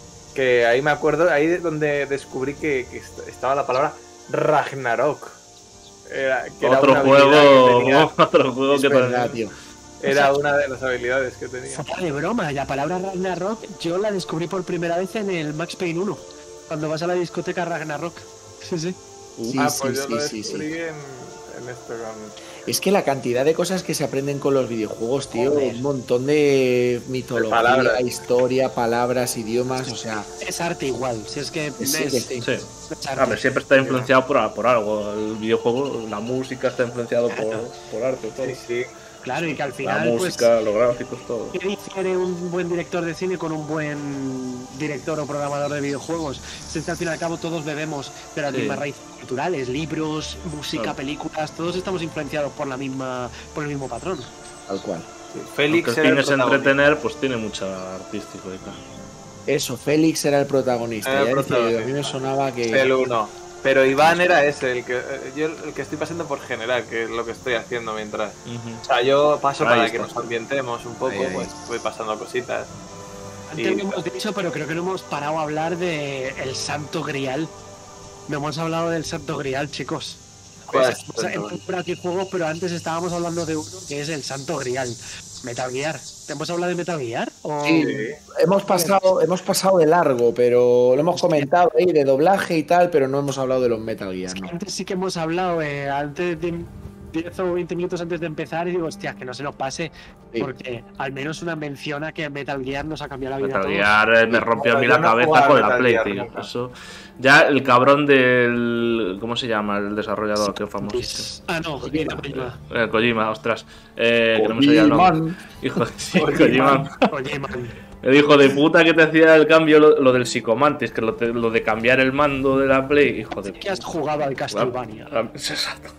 S2: Que ahí me acuerdo, ahí es donde descubrí que, que estaba la palabra Ragnarok. Era, que
S4: otro,
S2: era
S4: juego,
S2: que tenía,
S4: otro juego
S1: es
S4: que
S1: verdad, tío.
S2: Era una de las habilidades que tenía.
S3: Fuera de broma, la palabra Ragnarok yo la descubrí por primera vez en el Max Payne uno. Cuando vas a la discoteca Ragnarok. Sí, sí.
S1: Sí,
S2: ah,
S1: sí,
S2: pues yo
S1: sí,
S2: lo
S1: sí,
S2: descubrí
S1: sí.
S2: en, en esto.
S1: Es que la cantidad de cosas que se aprenden con los videojuegos, tío, Joder. Un montón de mitología, de palabras. Historia, palabras, idiomas, o sea...
S3: Es arte igual, si es que...
S1: Sí,
S3: es,
S1: sí.
S4: sí. A ver, siempre está influenciado por, por algo. El videojuego, la música está influenciado por, por arte, todo.
S2: Sí, sí.
S3: Claro, y que al final,
S4: la música,
S3: pues,
S4: los gráficos, todo.
S3: ¿Qué difiere un buen director de cine con un buen director o programador de videojuegos? Es que al fin y al cabo todos bebemos de las sí. mismas raíces culturales, libros, música, claro. películas, todos estamos influenciados por la misma, por el mismo patrón.
S1: Tal cual.
S2: Sí. Félix
S4: Aunque el fin es entretener, pues tiene mucho artístico y tal.
S1: Eso, Félix era el protagonista.
S2: Era el
S1: ya
S2: protagonista.
S1: Decía, a mí me sonaba que...
S2: El uno. Pero Iván era ese, el que yo el que estoy pasando por general, que es lo que estoy haciendo mientras. Uh-huh. O sea, yo paso ahí para está. que nos ambientemos un poco, ahí, ahí. pues voy pasando cositas.
S3: Antes y... lo hemos dicho, pero creo que no hemos parado a hablar de el Santo Grial. No hemos hablado del Santo Grial, chicos. Pues, hemos por aquí juegos, pero antes estábamos hablando de uno que es el Santo Grial. Metal Gear. ¿Te hemos hablado de Metal Gear? ¿O...
S1: Sí, hemos pasado, hemos pasado de largo, pero lo hemos comentado ahí de doblaje y tal, pero no hemos hablado de los Metal Gear. ¿no?
S3: Antes sí que hemos hablado, eh, antes de diez o veinte minutos antes de empezar, y digo, hostia, que no se nos pase, sí. porque al menos una mención a que Metal Gear nos ha cambiado la vida.
S4: Metal Gear eh, me rompió a mí la cabeza con la Play, tío. No. Eso. Ya el cabrón del. ¿Cómo se llama el desarrollador? Qué famoso.
S3: Ah, no, Kojima. Kojima,
S4: eh, Kojima ostras. Eh, que no me salía el nombre. Hijo de sí, Kojima.
S3: Kojima.
S4: El hijo de puta que te hacía el cambio, lo, lo del Psicomantis, que lo, te, lo de cambiar el mando de la Play, hijo de puta.
S3: Que has jugado al Castlevania.
S4: Exacto.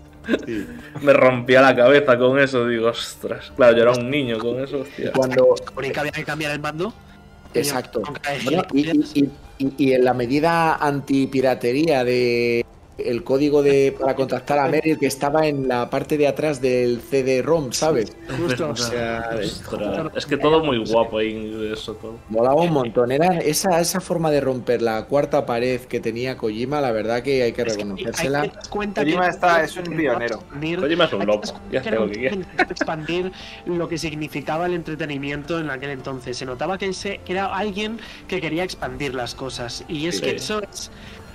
S4: Sí. Me rompía la cabeza con eso, digo, ostras. Claro, yo era un niño con eso, hostia.
S1: Cuando
S3: había que cambiar el mando.
S1: Exacto. Bueno, y, y, y, y en la medida antipiratería de el código de para contactar a Meryl que estaba en la parte de atrás del C D ROM, ¿sabes?
S3: Justo,
S1: o sea,
S4: ostras, es que todo muy guapo ahí, eso todo.
S1: Molaba un montón. Era esa, esa forma de romper la cuarta pared que tenía Kojima, la verdad que hay que reconocérsela.
S2: Kojima está, es un pionero.
S4: Kojima es un loco. Ya sé lo que quiere.
S3: Expandir lo que significaba el entretenimiento en aquel entonces. Se notaba que, ese, que era alguien que quería expandir las cosas. Y es sí. que eso es...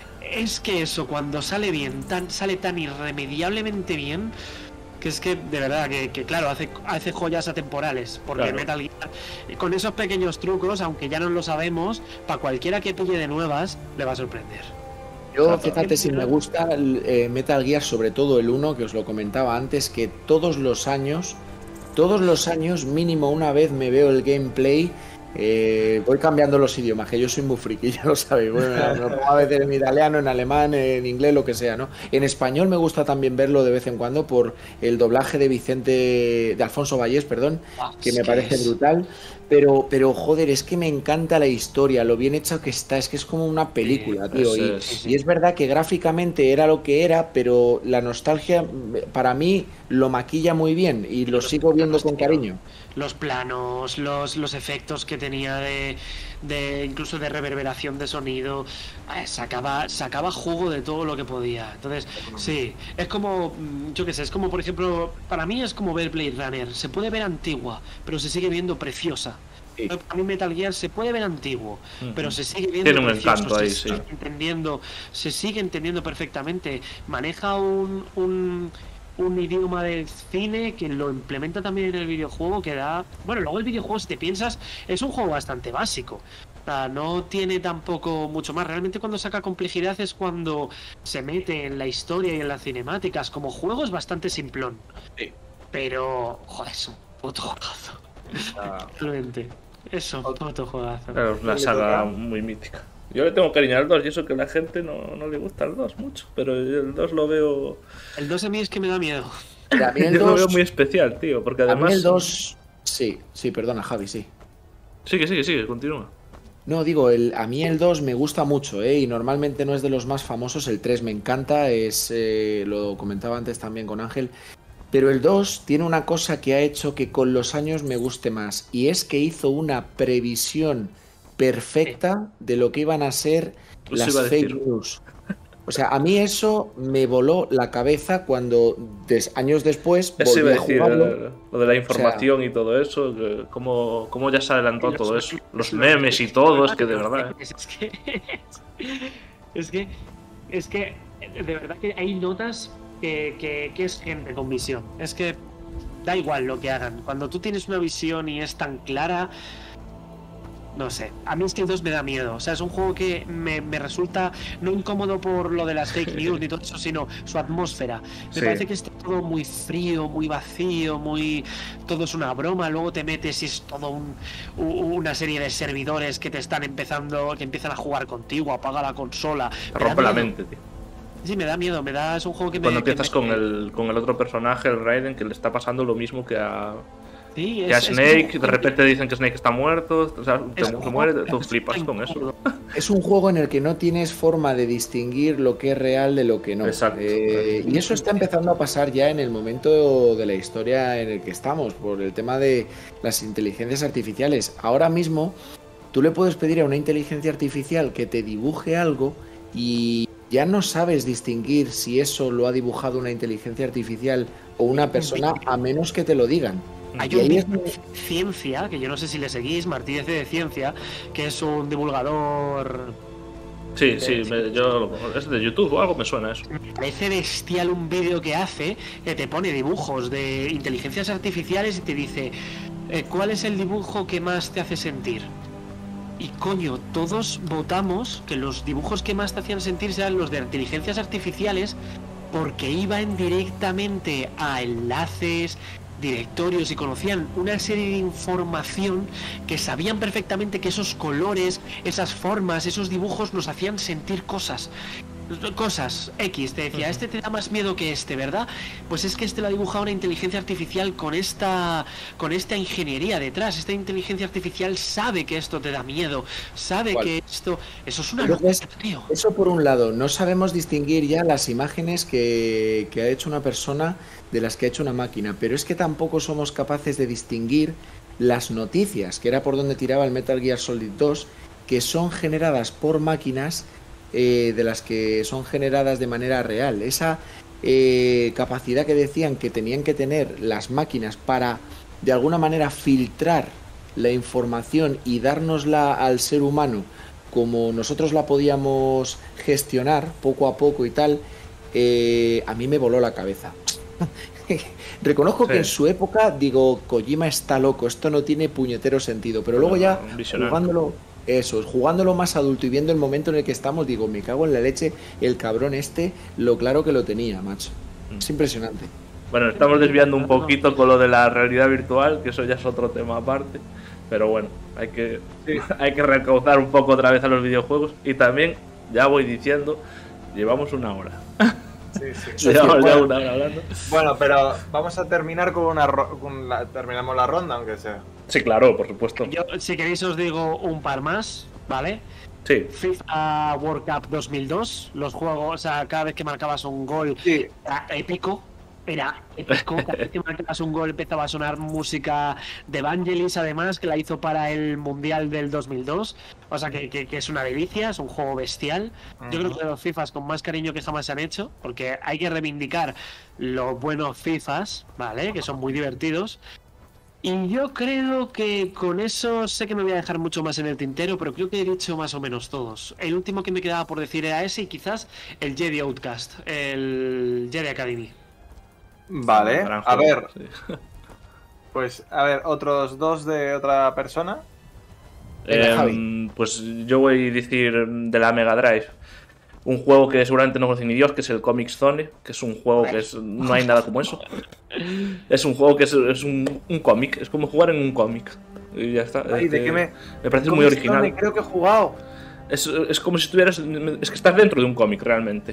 S3: Es que eso, cuando sale bien, tan, sale tan irremediablemente bien, que es que, de verdad, que, que claro, hace, hace joyas atemporales. Porque claro. Metal Gear, con esos pequeños trucos, aunque ya no lo sabemos, para cualquiera que pille de nuevas, le va a sorprender.
S1: Yo, fíjate, si me gusta el, eh, Metal Gear, sobre todo el uno, que os lo comentaba antes, que todos los años, todos los años, mínimo una vez me veo el gameplay. Eh, voy cambiando los idiomas, que yo soy muy friki, ya lo sabéis. Bueno, me lo pongo a veces en italiano, en alemán, en inglés, lo que sea, ¿no? En español me gusta también verlo de vez en cuando por el doblaje de Vicente, de Alfonso Vallés, perdón, que me parece brutal. Pero, pero joder, es que me encanta la historia, lo bien hecha que está, es que es como una película, tío. Y, y es verdad que gráficamente era lo que era, pero la nostalgia para mí lo maquilla muy bien y lo sigo viendo con cariño.
S3: Los planos, los, los efectos que que tenía de, de incluso de reverberación de sonido, eh, sacaba, sacaba jugo de todo lo que podía. Entonces, sí, es como, yo qué sé, es como por ejemplo, para mí es como ver Blade Runner, se puede ver antigua, pero se sigue viendo preciosa. Sí. A mí Metal Gear se puede ver antiguo, uh-huh. pero se sigue viendo
S4: Tiene un
S3: precioso,
S4: encanto ahí,
S3: se
S4: sí.
S3: sigue entendiendo, se sigue entendiendo perfectamente. Maneja un, un, un idioma del cine que lo implementa también en el videojuego, que da... Bueno, luego el videojuego, si te piensas, es un juego bastante básico. O sea, no tiene tampoco mucho más. Realmente cuando saca complejidad es cuando se mete en la historia y en las cinemáticas. Como juego es bastante simplón.
S2: Sí.
S3: Pero, joder, es un puto juegazo. Realmente. Eso, puto juegazo.
S4: Claro, una saga muy mítica. Yo le tengo cariño al dos y eso que a la gente no, no le gusta el dos mucho, pero el dos lo veo...
S3: El dos a mí es que me da miedo.
S1: A mí el
S4: Yo
S1: dos...
S4: lo veo muy especial, tío, porque además...
S1: A mí el dos... Sí, sí, perdona, Javi, sí.
S4: Sigue, sigue, sigue, continúa.
S1: No, digo, el, a mí el dos me gusta mucho, ¿eh? Y normalmente no es de los más famosos, el tres me encanta, es eh, lo comentaba antes también con Ángel, pero el dos tiene una cosa que ha hecho que con los años me guste más, y es que hizo una previsión perfecta de lo que iban a ser
S4: Pues
S1: las
S4: iba a
S1: fake
S4: decir.
S1: news. O sea, a mí eso me voló la cabeza cuando des, años después
S4: Eso
S1: volví
S4: iba a
S1: a
S4: decir,
S1: jugarlo.
S4: eh, lo de la información
S1: O sea,
S4: y todo eso, que cómo, cómo ya se adelantó
S3: los,
S4: todo eso. Los
S3: los,
S4: memes y todo, es que de verdad.
S3: Es que, es que, es que, de verdad que hay notas que, que, que es gente con visión. Es que da igual lo que hagan. Cuando tú tienes una visión y es tan clara... No sé, a mí es que el dos me da miedo. O sea, es un juego que me, me resulta no incómodo por lo de las fake news ni todo eso, sino su atmósfera. Me
S4: Sí.
S3: parece que está todo muy frío, muy vacío, muy... Todo es una broma, luego te metes y es todo un, una serie de servidores que te están empezando, que empiezan a jugar contigo, apaga la consola.
S4: Te rompe la mente, tío.
S3: Sí, me da miedo, me da... Es un juego que me...
S4: Cuando empiezas
S3: que me...
S4: con el, con el otro personaje, el Raiden, que le está pasando lo mismo que a...
S3: Sí,
S4: que a
S3: es,
S4: Snake,
S3: es
S4: de repente dicen que Snake está muerto, o sea, te,
S3: un
S4: te muere,
S3: juego-
S4: tú flipas con eso.
S1: es un juego en el que no tienes forma de distinguir lo que es real de lo que no.
S4: Exacto.
S1: Eh, y eso está empezando a pasar ya en el momento de la historia en el que estamos, por el tema de las inteligencias artificiales. Ahora mismo, tú le puedes pedir a una inteligencia artificial que te dibuje algo y ya no sabes distinguir si eso lo ha dibujado una inteligencia artificial o una persona, a menos que te lo digan.
S3: Hay
S1: Y
S3: un
S1: ahí es
S3: vídeo de Ciencia, que yo no sé si le seguís, Martínez de Ciencia, que es un divulgador...
S4: Sí, sí, me- yo es de YouTube o algo me suena eso.
S3: Me parece bestial un vídeo que hace, que te pone dibujos de inteligencias artificiales y te dice eh, ¿cuál es el dibujo que más te hace sentir? Y coño, todos votamos que los dibujos que más te hacían sentir sean los de inteligencias artificiales, porque iban directamente a enlaces, directorios y conocían una serie de información que sabían perfectamente que esos colores, esas formas, esos dibujos nos hacían sentir cosas. Cosas X, te decía, este te da más miedo que este, ¿verdad? Pues es que este lo ha dibujado una inteligencia artificial con esta con esta ingeniería detrás. Esta inteligencia artificial sabe que esto te da miedo, sabe
S1: ¿Cuál?
S3: que esto... Eso es una
S1: Entonces,
S3: locura, tío.
S1: eso por un lado, no sabemos distinguir ya las imágenes que, que ha hecho una persona de las que ha hecho una máquina, pero es que tampoco somos capaces de distinguir las noticias, que era por donde tiraba el Metal Gear Solid dos, que son generadas por máquinas eh, de las que son generadas de manera real. Esa eh, capacidad que decían que tenían que tener las máquinas para, de alguna manera, filtrar la información y dárnosla al ser humano como nosotros la podíamos gestionar poco a poco y tal, eh, a mí me voló la cabeza. Reconozco
S4: Sí.
S1: que en su época digo, Kojima está loco, esto no tiene puñetero sentido, pero luego ya
S4: Un visionario.
S1: jugándolo, eso, jugándolo más adulto y viendo el momento en el que estamos, digo, me cago en la leche, el cabrón este, lo claro que lo tenía, macho. Es impresionante.
S4: Bueno, estamos desviando un poquito con lo de la realidad virtual, que eso ya es otro tema aparte. Pero bueno, hay que, hay que recaudar un poco otra vez a los videojuegos. Y también, ya voy diciendo, llevamos una hora.
S2: Sí, sí.
S4: Llevamos ya
S2: Bueno,
S4: una hora hablando.
S2: bueno, pero vamos a terminar con una ro- con la, terminamos la ronda, aunque sea.
S4: Sí, claro, por supuesto.
S3: Yo, si queréis, os digo un par más, ¿vale?
S4: Sí,
S3: FIFA World Cup dos mil dos, los juegos, o sea, cada vez que marcabas un gol
S2: Sí,
S3: era épico, Era épico, cada vez que marcabas un gol empezaba a sonar música de Vangelis, además, que la hizo para el Mundial del dos mil dos. O sea, que, que, que es una delicia, es un juego bestial. Uh-huh. Yo creo que de los FIFAs con más cariño que jamás se han hecho, porque hay que reivindicar los buenos FIFAs, ¿vale? Que son muy divertidos. Y yo creo que con eso sé que me voy a dejar mucho más en el tintero, pero creo que he dicho más o menos todos. El último que me quedaba por decir era ese y quizás el Jedi Outcast, el Jedi Academy.
S2: Vale, a ver, sí. Pues a ver, otros dos de otra persona.
S4: Eh, pues yo voy a decir de la Mega Drive un juego que seguramente no conoce ni Dios, que es el Comic Zone, que es un juego que es, no hay nada como eso. Es un juego que es, es un, un cómic, es como jugar en un cómic. Y ya está.
S2: Ay, ¿de qué me...
S4: me parece muy original.
S2: Zone, creo que he jugado.
S4: Es, es como si estuvieras, es que estás dentro de un cómic realmente.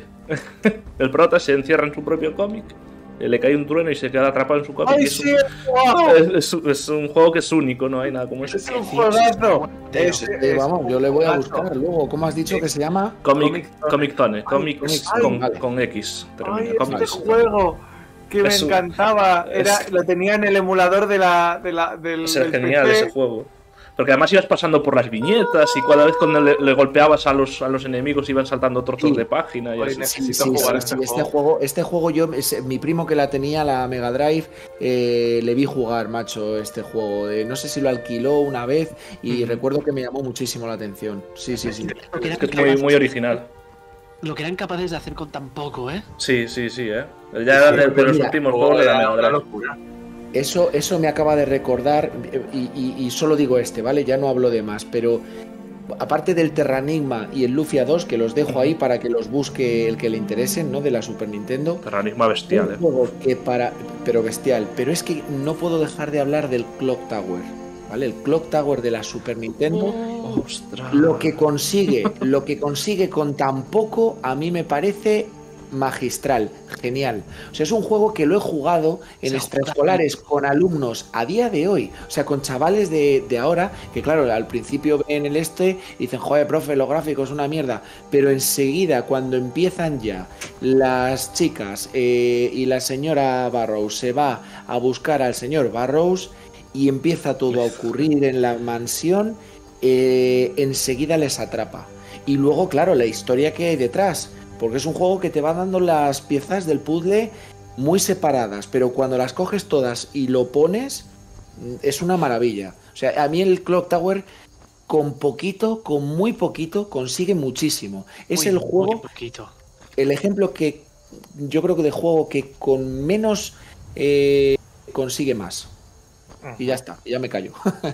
S4: El prota se encierra en su propio cómic. Le cae un trueno y se queda atrapado en su cómic.
S2: ¡Ay,
S4: es,
S2: sí,
S4: un, es, es, es un juego que es único, no hay nada como eso.
S2: Es un juegazo.
S1: Es, eh, vamos, yo le voy a buscar luego. ¿Cómo has dicho que se llama?
S4: Comic, Comic Zone. Comic con,
S1: vale.
S4: con X. Termina.
S2: Ay, este juego que me es encantaba. Era, es, lo tenía en el emulador de la, de la, del,
S4: es
S2: del
S4: genial
S2: P C.
S4: Ese juego. Porque además ibas pasando por las viñetas y cada vez cuando le, le golpeabas a los, a los enemigos iban saltando trozos sí. de página. Y
S2: Oye,
S4: así.
S2: Sí,
S1: sí,
S2: jugar
S1: sí,
S2: este,
S1: este juego. juego. Este juego yo, es, mi primo que la tenía, la Mega Drive, eh, le vi jugar, macho, este juego. Eh, no sé si lo alquiló una vez y mm. recuerdo que me llamó muchísimo la atención. Sí, sí, sí.
S4: Es que es muy, muy original.
S3: Lo que eran capaces de hacer con tan poco, ¿eh?
S4: Sí, sí, sí, ¿eh? Ya sí, de, de los últimos juegos de la Mega Drive.
S2: Locura.
S1: Eso, eso me acaba de recordar, y, y, y solo digo este, ¿vale? Ya no hablo de más, pero aparte del Terranigma y el Lufia dos, que los dejo ahí para que los busque el que le interesen, ¿no? De la Super Nintendo.
S4: Terranigma bestial,
S1: un juego que para, pero bestial. Pero es que no puedo dejar de hablar del Clock Tower, ¿vale? El Clock Tower de la Super Nintendo.
S4: Oh, ¡ostras!
S1: Lo que consigue, lo que consigue con tan poco, a mí me parece magistral, genial. O sea, es un juego que lo he jugado en extraescolares con alumnos a día de hoy, o sea, con chavales de, de ahora, que claro, al principio ven el este y dicen, joder, profe, los gráficos una mierda, pero enseguida cuando empiezan ya las chicas eh, y la señora Barrows se va a buscar al señor Barrows y empieza todo a ocurrir en la mansión, eh, enseguida les atrapa. Y luego, claro, la historia que hay detrás, porque es un juego que te va dando las piezas del puzzle muy separadas, pero cuando las coges todas y lo pones, es una maravilla. O sea, a mí el Clock Tower, con poquito, con muy poquito, consigue muchísimo. Es
S3: muy,
S1: el juego,
S3: muy poquito.
S1: El ejemplo que yo creo que de juego que con menos eh, consigue más. Y ya está, ya me callo.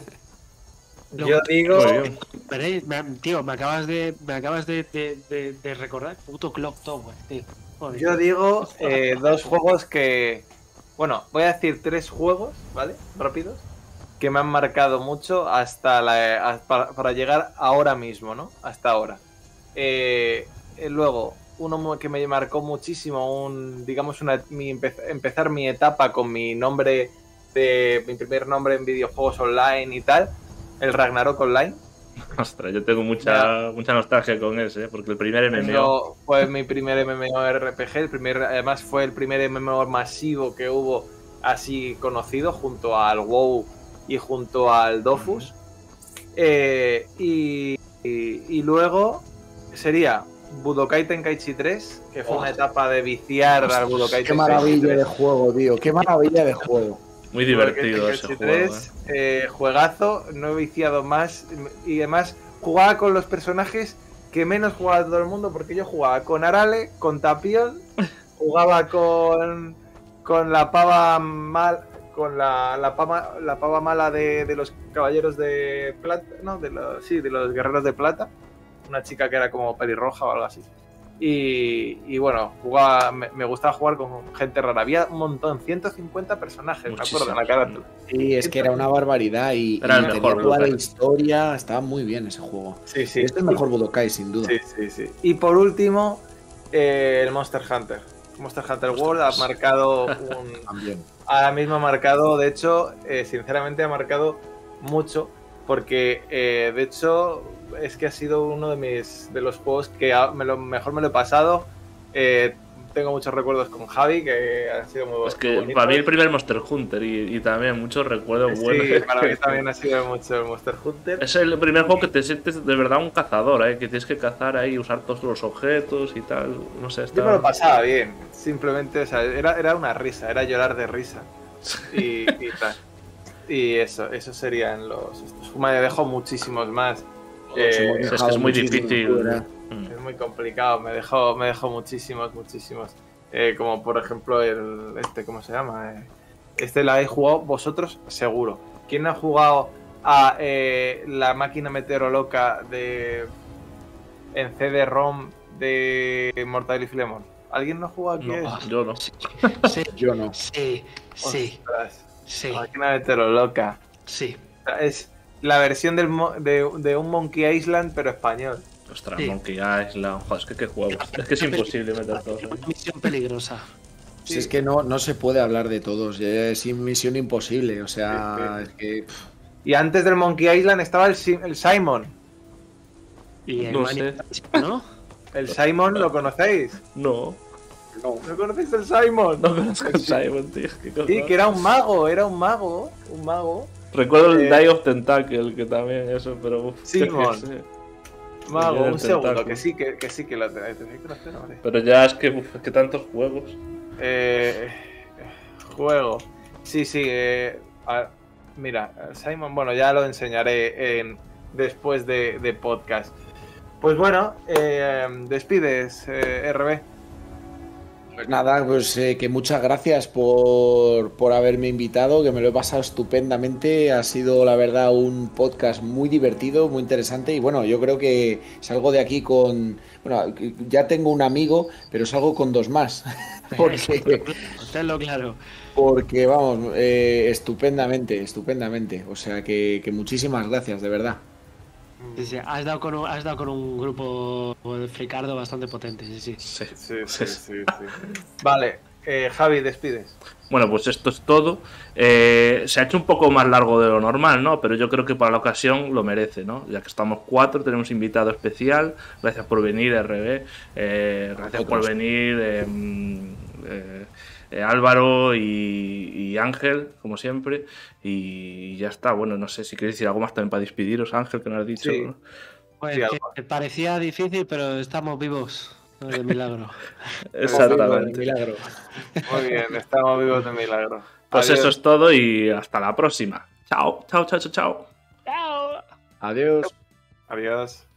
S2: Yo digo,
S3: pero, tío, me acabas de, me acabas de, de, de, de recordar, puto Clock Tower, tío. Joder.
S2: Yo digo eh, dos juegos que, bueno, voy a decir tres juegos, ¿vale? Rápidos, que me han marcado mucho hasta la, hasta, para, para llegar ahora mismo, ¿no? Hasta ahora. Eh, luego, uno que me marcó muchísimo, un, digamos, una, mi, empezar mi etapa con mi nombre de mi primer nombre en videojuegos online y tal. El Ragnarok Online.
S4: Ostras, yo tengo mucha, mucha nostalgia con ese, ¿eh? Porque el primer M M O...
S2: Fue mi primer MMORPG, el primer, además fue el primer M M O masivo que hubo así conocido, junto al WoW y junto al Dofus. Eh, y, y, y luego sería Budokai Tenkaichi tres, que fue oh. una etapa de viciar al Budokai Tenkaichi tres.
S1: Qué maravilla de juego, tío, qué maravilla de juego.
S4: Muy divertido ese juego.
S2: tres, eh. Eh, juegazo, no he viciado más. Y además jugaba con los personajes que menos jugaba todo el mundo, porque yo jugaba con Arale, con Tapión, jugaba con con la pava mal, con la, la pava la pava mala de, de los caballeros de plata, no, de los sí, de los guerreros de plata, una chica que era como pelirroja o algo así. Y, y bueno, jugaba, me, me gustaba jugar con gente rara. Había un montón, ciento cincuenta personajes, muchísimo, me acuerdo, en la carátula.
S1: Sí, es que era una barbaridad y,
S4: era
S1: y
S4: el mejor
S1: toda la historia, estaba muy bien ese juego.
S2: Sí, sí.
S1: Este es el mejor Budokai, sin duda.
S2: Sí, sí, sí. Y por último, eh, el Monster Hunter. Monster Hunter World ha marcado un...
S1: También.
S2: Ahora mismo ha marcado, de hecho, eh, sinceramente ha marcado mucho, porque eh, de hecho... es que ha sido uno de mis de los juegos que me lo, mejor me lo he pasado, eh, tengo muchos recuerdos con Javi, que han sido muy buenos.
S4: Es que para mí el primer Monster Hunter y, y también muchos recuerdos
S2: sí,
S4: buenos.
S2: Sí, para mí también ha sido mucho el Monster Hunter.
S4: Es el primer juego que te sientes de verdad un cazador, ¿eh? Que tienes que cazar ahí, usar todos los objetos y tal. No sé, está...
S2: Yo me lo pasaba bien, simplemente, o sea, era, era una risa, era llorar de risa. Y, y tal. Y eso, eso serían los... Estos. Me dejo muchísimos más.
S4: Eh, es que es muy difícil.
S2: Es muy complicado, me dejó, me dejó muchísimos, muchísimos. Eh, como por ejemplo el este, ¿cómo se llama? Eh, este la habéis jugado vosotros, seguro. ¿Quién ha jugado a eh, la máquina meteoroloca de en C D ROM de Mortal y Filemon? ¿Alguien no ha jugado aquí?
S4: No, yo no.
S3: Sí, sí,
S1: yo no.
S3: Sí, sí.
S2: Ostras,
S3: sí.
S2: Máquina meteoroloca.
S3: Sí.
S2: Es la versión del, de, de un Monkey Island, pero español.
S4: Ostras,
S3: sí.
S4: Monkey Island. Joder, es que qué juegos. Es que es imposible meter todos ahí.
S3: Misión peligrosa.
S1: Si sí. Es que no, no se puede hablar de todos. Es misión imposible. O sea, sí, sí. es que. Pff.
S2: Y antes del Monkey Island estaba el, el Simon.
S3: Y el
S4: no sé.
S3: ¿no?
S2: ¿El Simon lo conocéis?
S4: No.
S2: No. ¿No conocéis el Simon?
S4: No conozco el Simon, tío.
S2: Sí, que era un mago, era un mago. Un mago.
S4: Recuerdo el eh... Die of Tentacle, que también eso, pero. Uf,
S2: Simon. Mago, un segundo, que sí, que, que sí que lo tenéis que conocer, ¿no?
S4: Pero ya es que, uf, es que tantos juegos.
S2: Eh, juego. Sí, sí. Eh, a, mira, Simon, bueno, ya lo enseñaré en, después de, de podcast. Pues bueno, eh, despides, eh, R B.
S1: Pues nada, pues eh, que muchas gracias por, por haberme invitado, que me lo he pasado estupendamente. Ha sido, la verdad, un podcast muy divertido, muy interesante. Y bueno, yo creo que salgo de aquí con... Bueno, ya tengo un amigo, pero salgo con dos más. Porque...
S3: Tenlo claro.
S1: Porque, vamos, eh, estupendamente, estupendamente. O sea, que, que muchísimas gracias, de verdad.
S3: Sí, sí, has dado con un, has dado con un grupo de Fricardo bastante potente, sí, sí.
S2: Sí, sí, sí, sí, sí. Vale, eh, Javi, despides.
S4: Bueno, pues esto es todo. Eh, se ha hecho un poco más largo de lo normal, ¿no? Pero yo creo que para la ocasión lo merece, ¿no? Ya que estamos cuatro, tenemos invitado especial. Gracias por venir, R B. Eh, gracias por venir, eh, eh, eh, Álvaro y, y Ángel, como siempre. Y ya está. Bueno, no sé si queréis decir algo más también para despediros, Ángel, que nos has dicho.
S2: Sí.
S4: ¿no?
S3: Pues sí, que parecía difícil, pero estamos vivos. De milagro.
S4: Exactamente.
S1: De milagro.
S2: Muy bien, estamos vivos de milagro.
S4: Pues
S2: Adiós.
S4: eso es todo y hasta la próxima. Chao, chao, chao, chao, chao.
S3: Chao.
S1: Adiós.
S2: Adiós.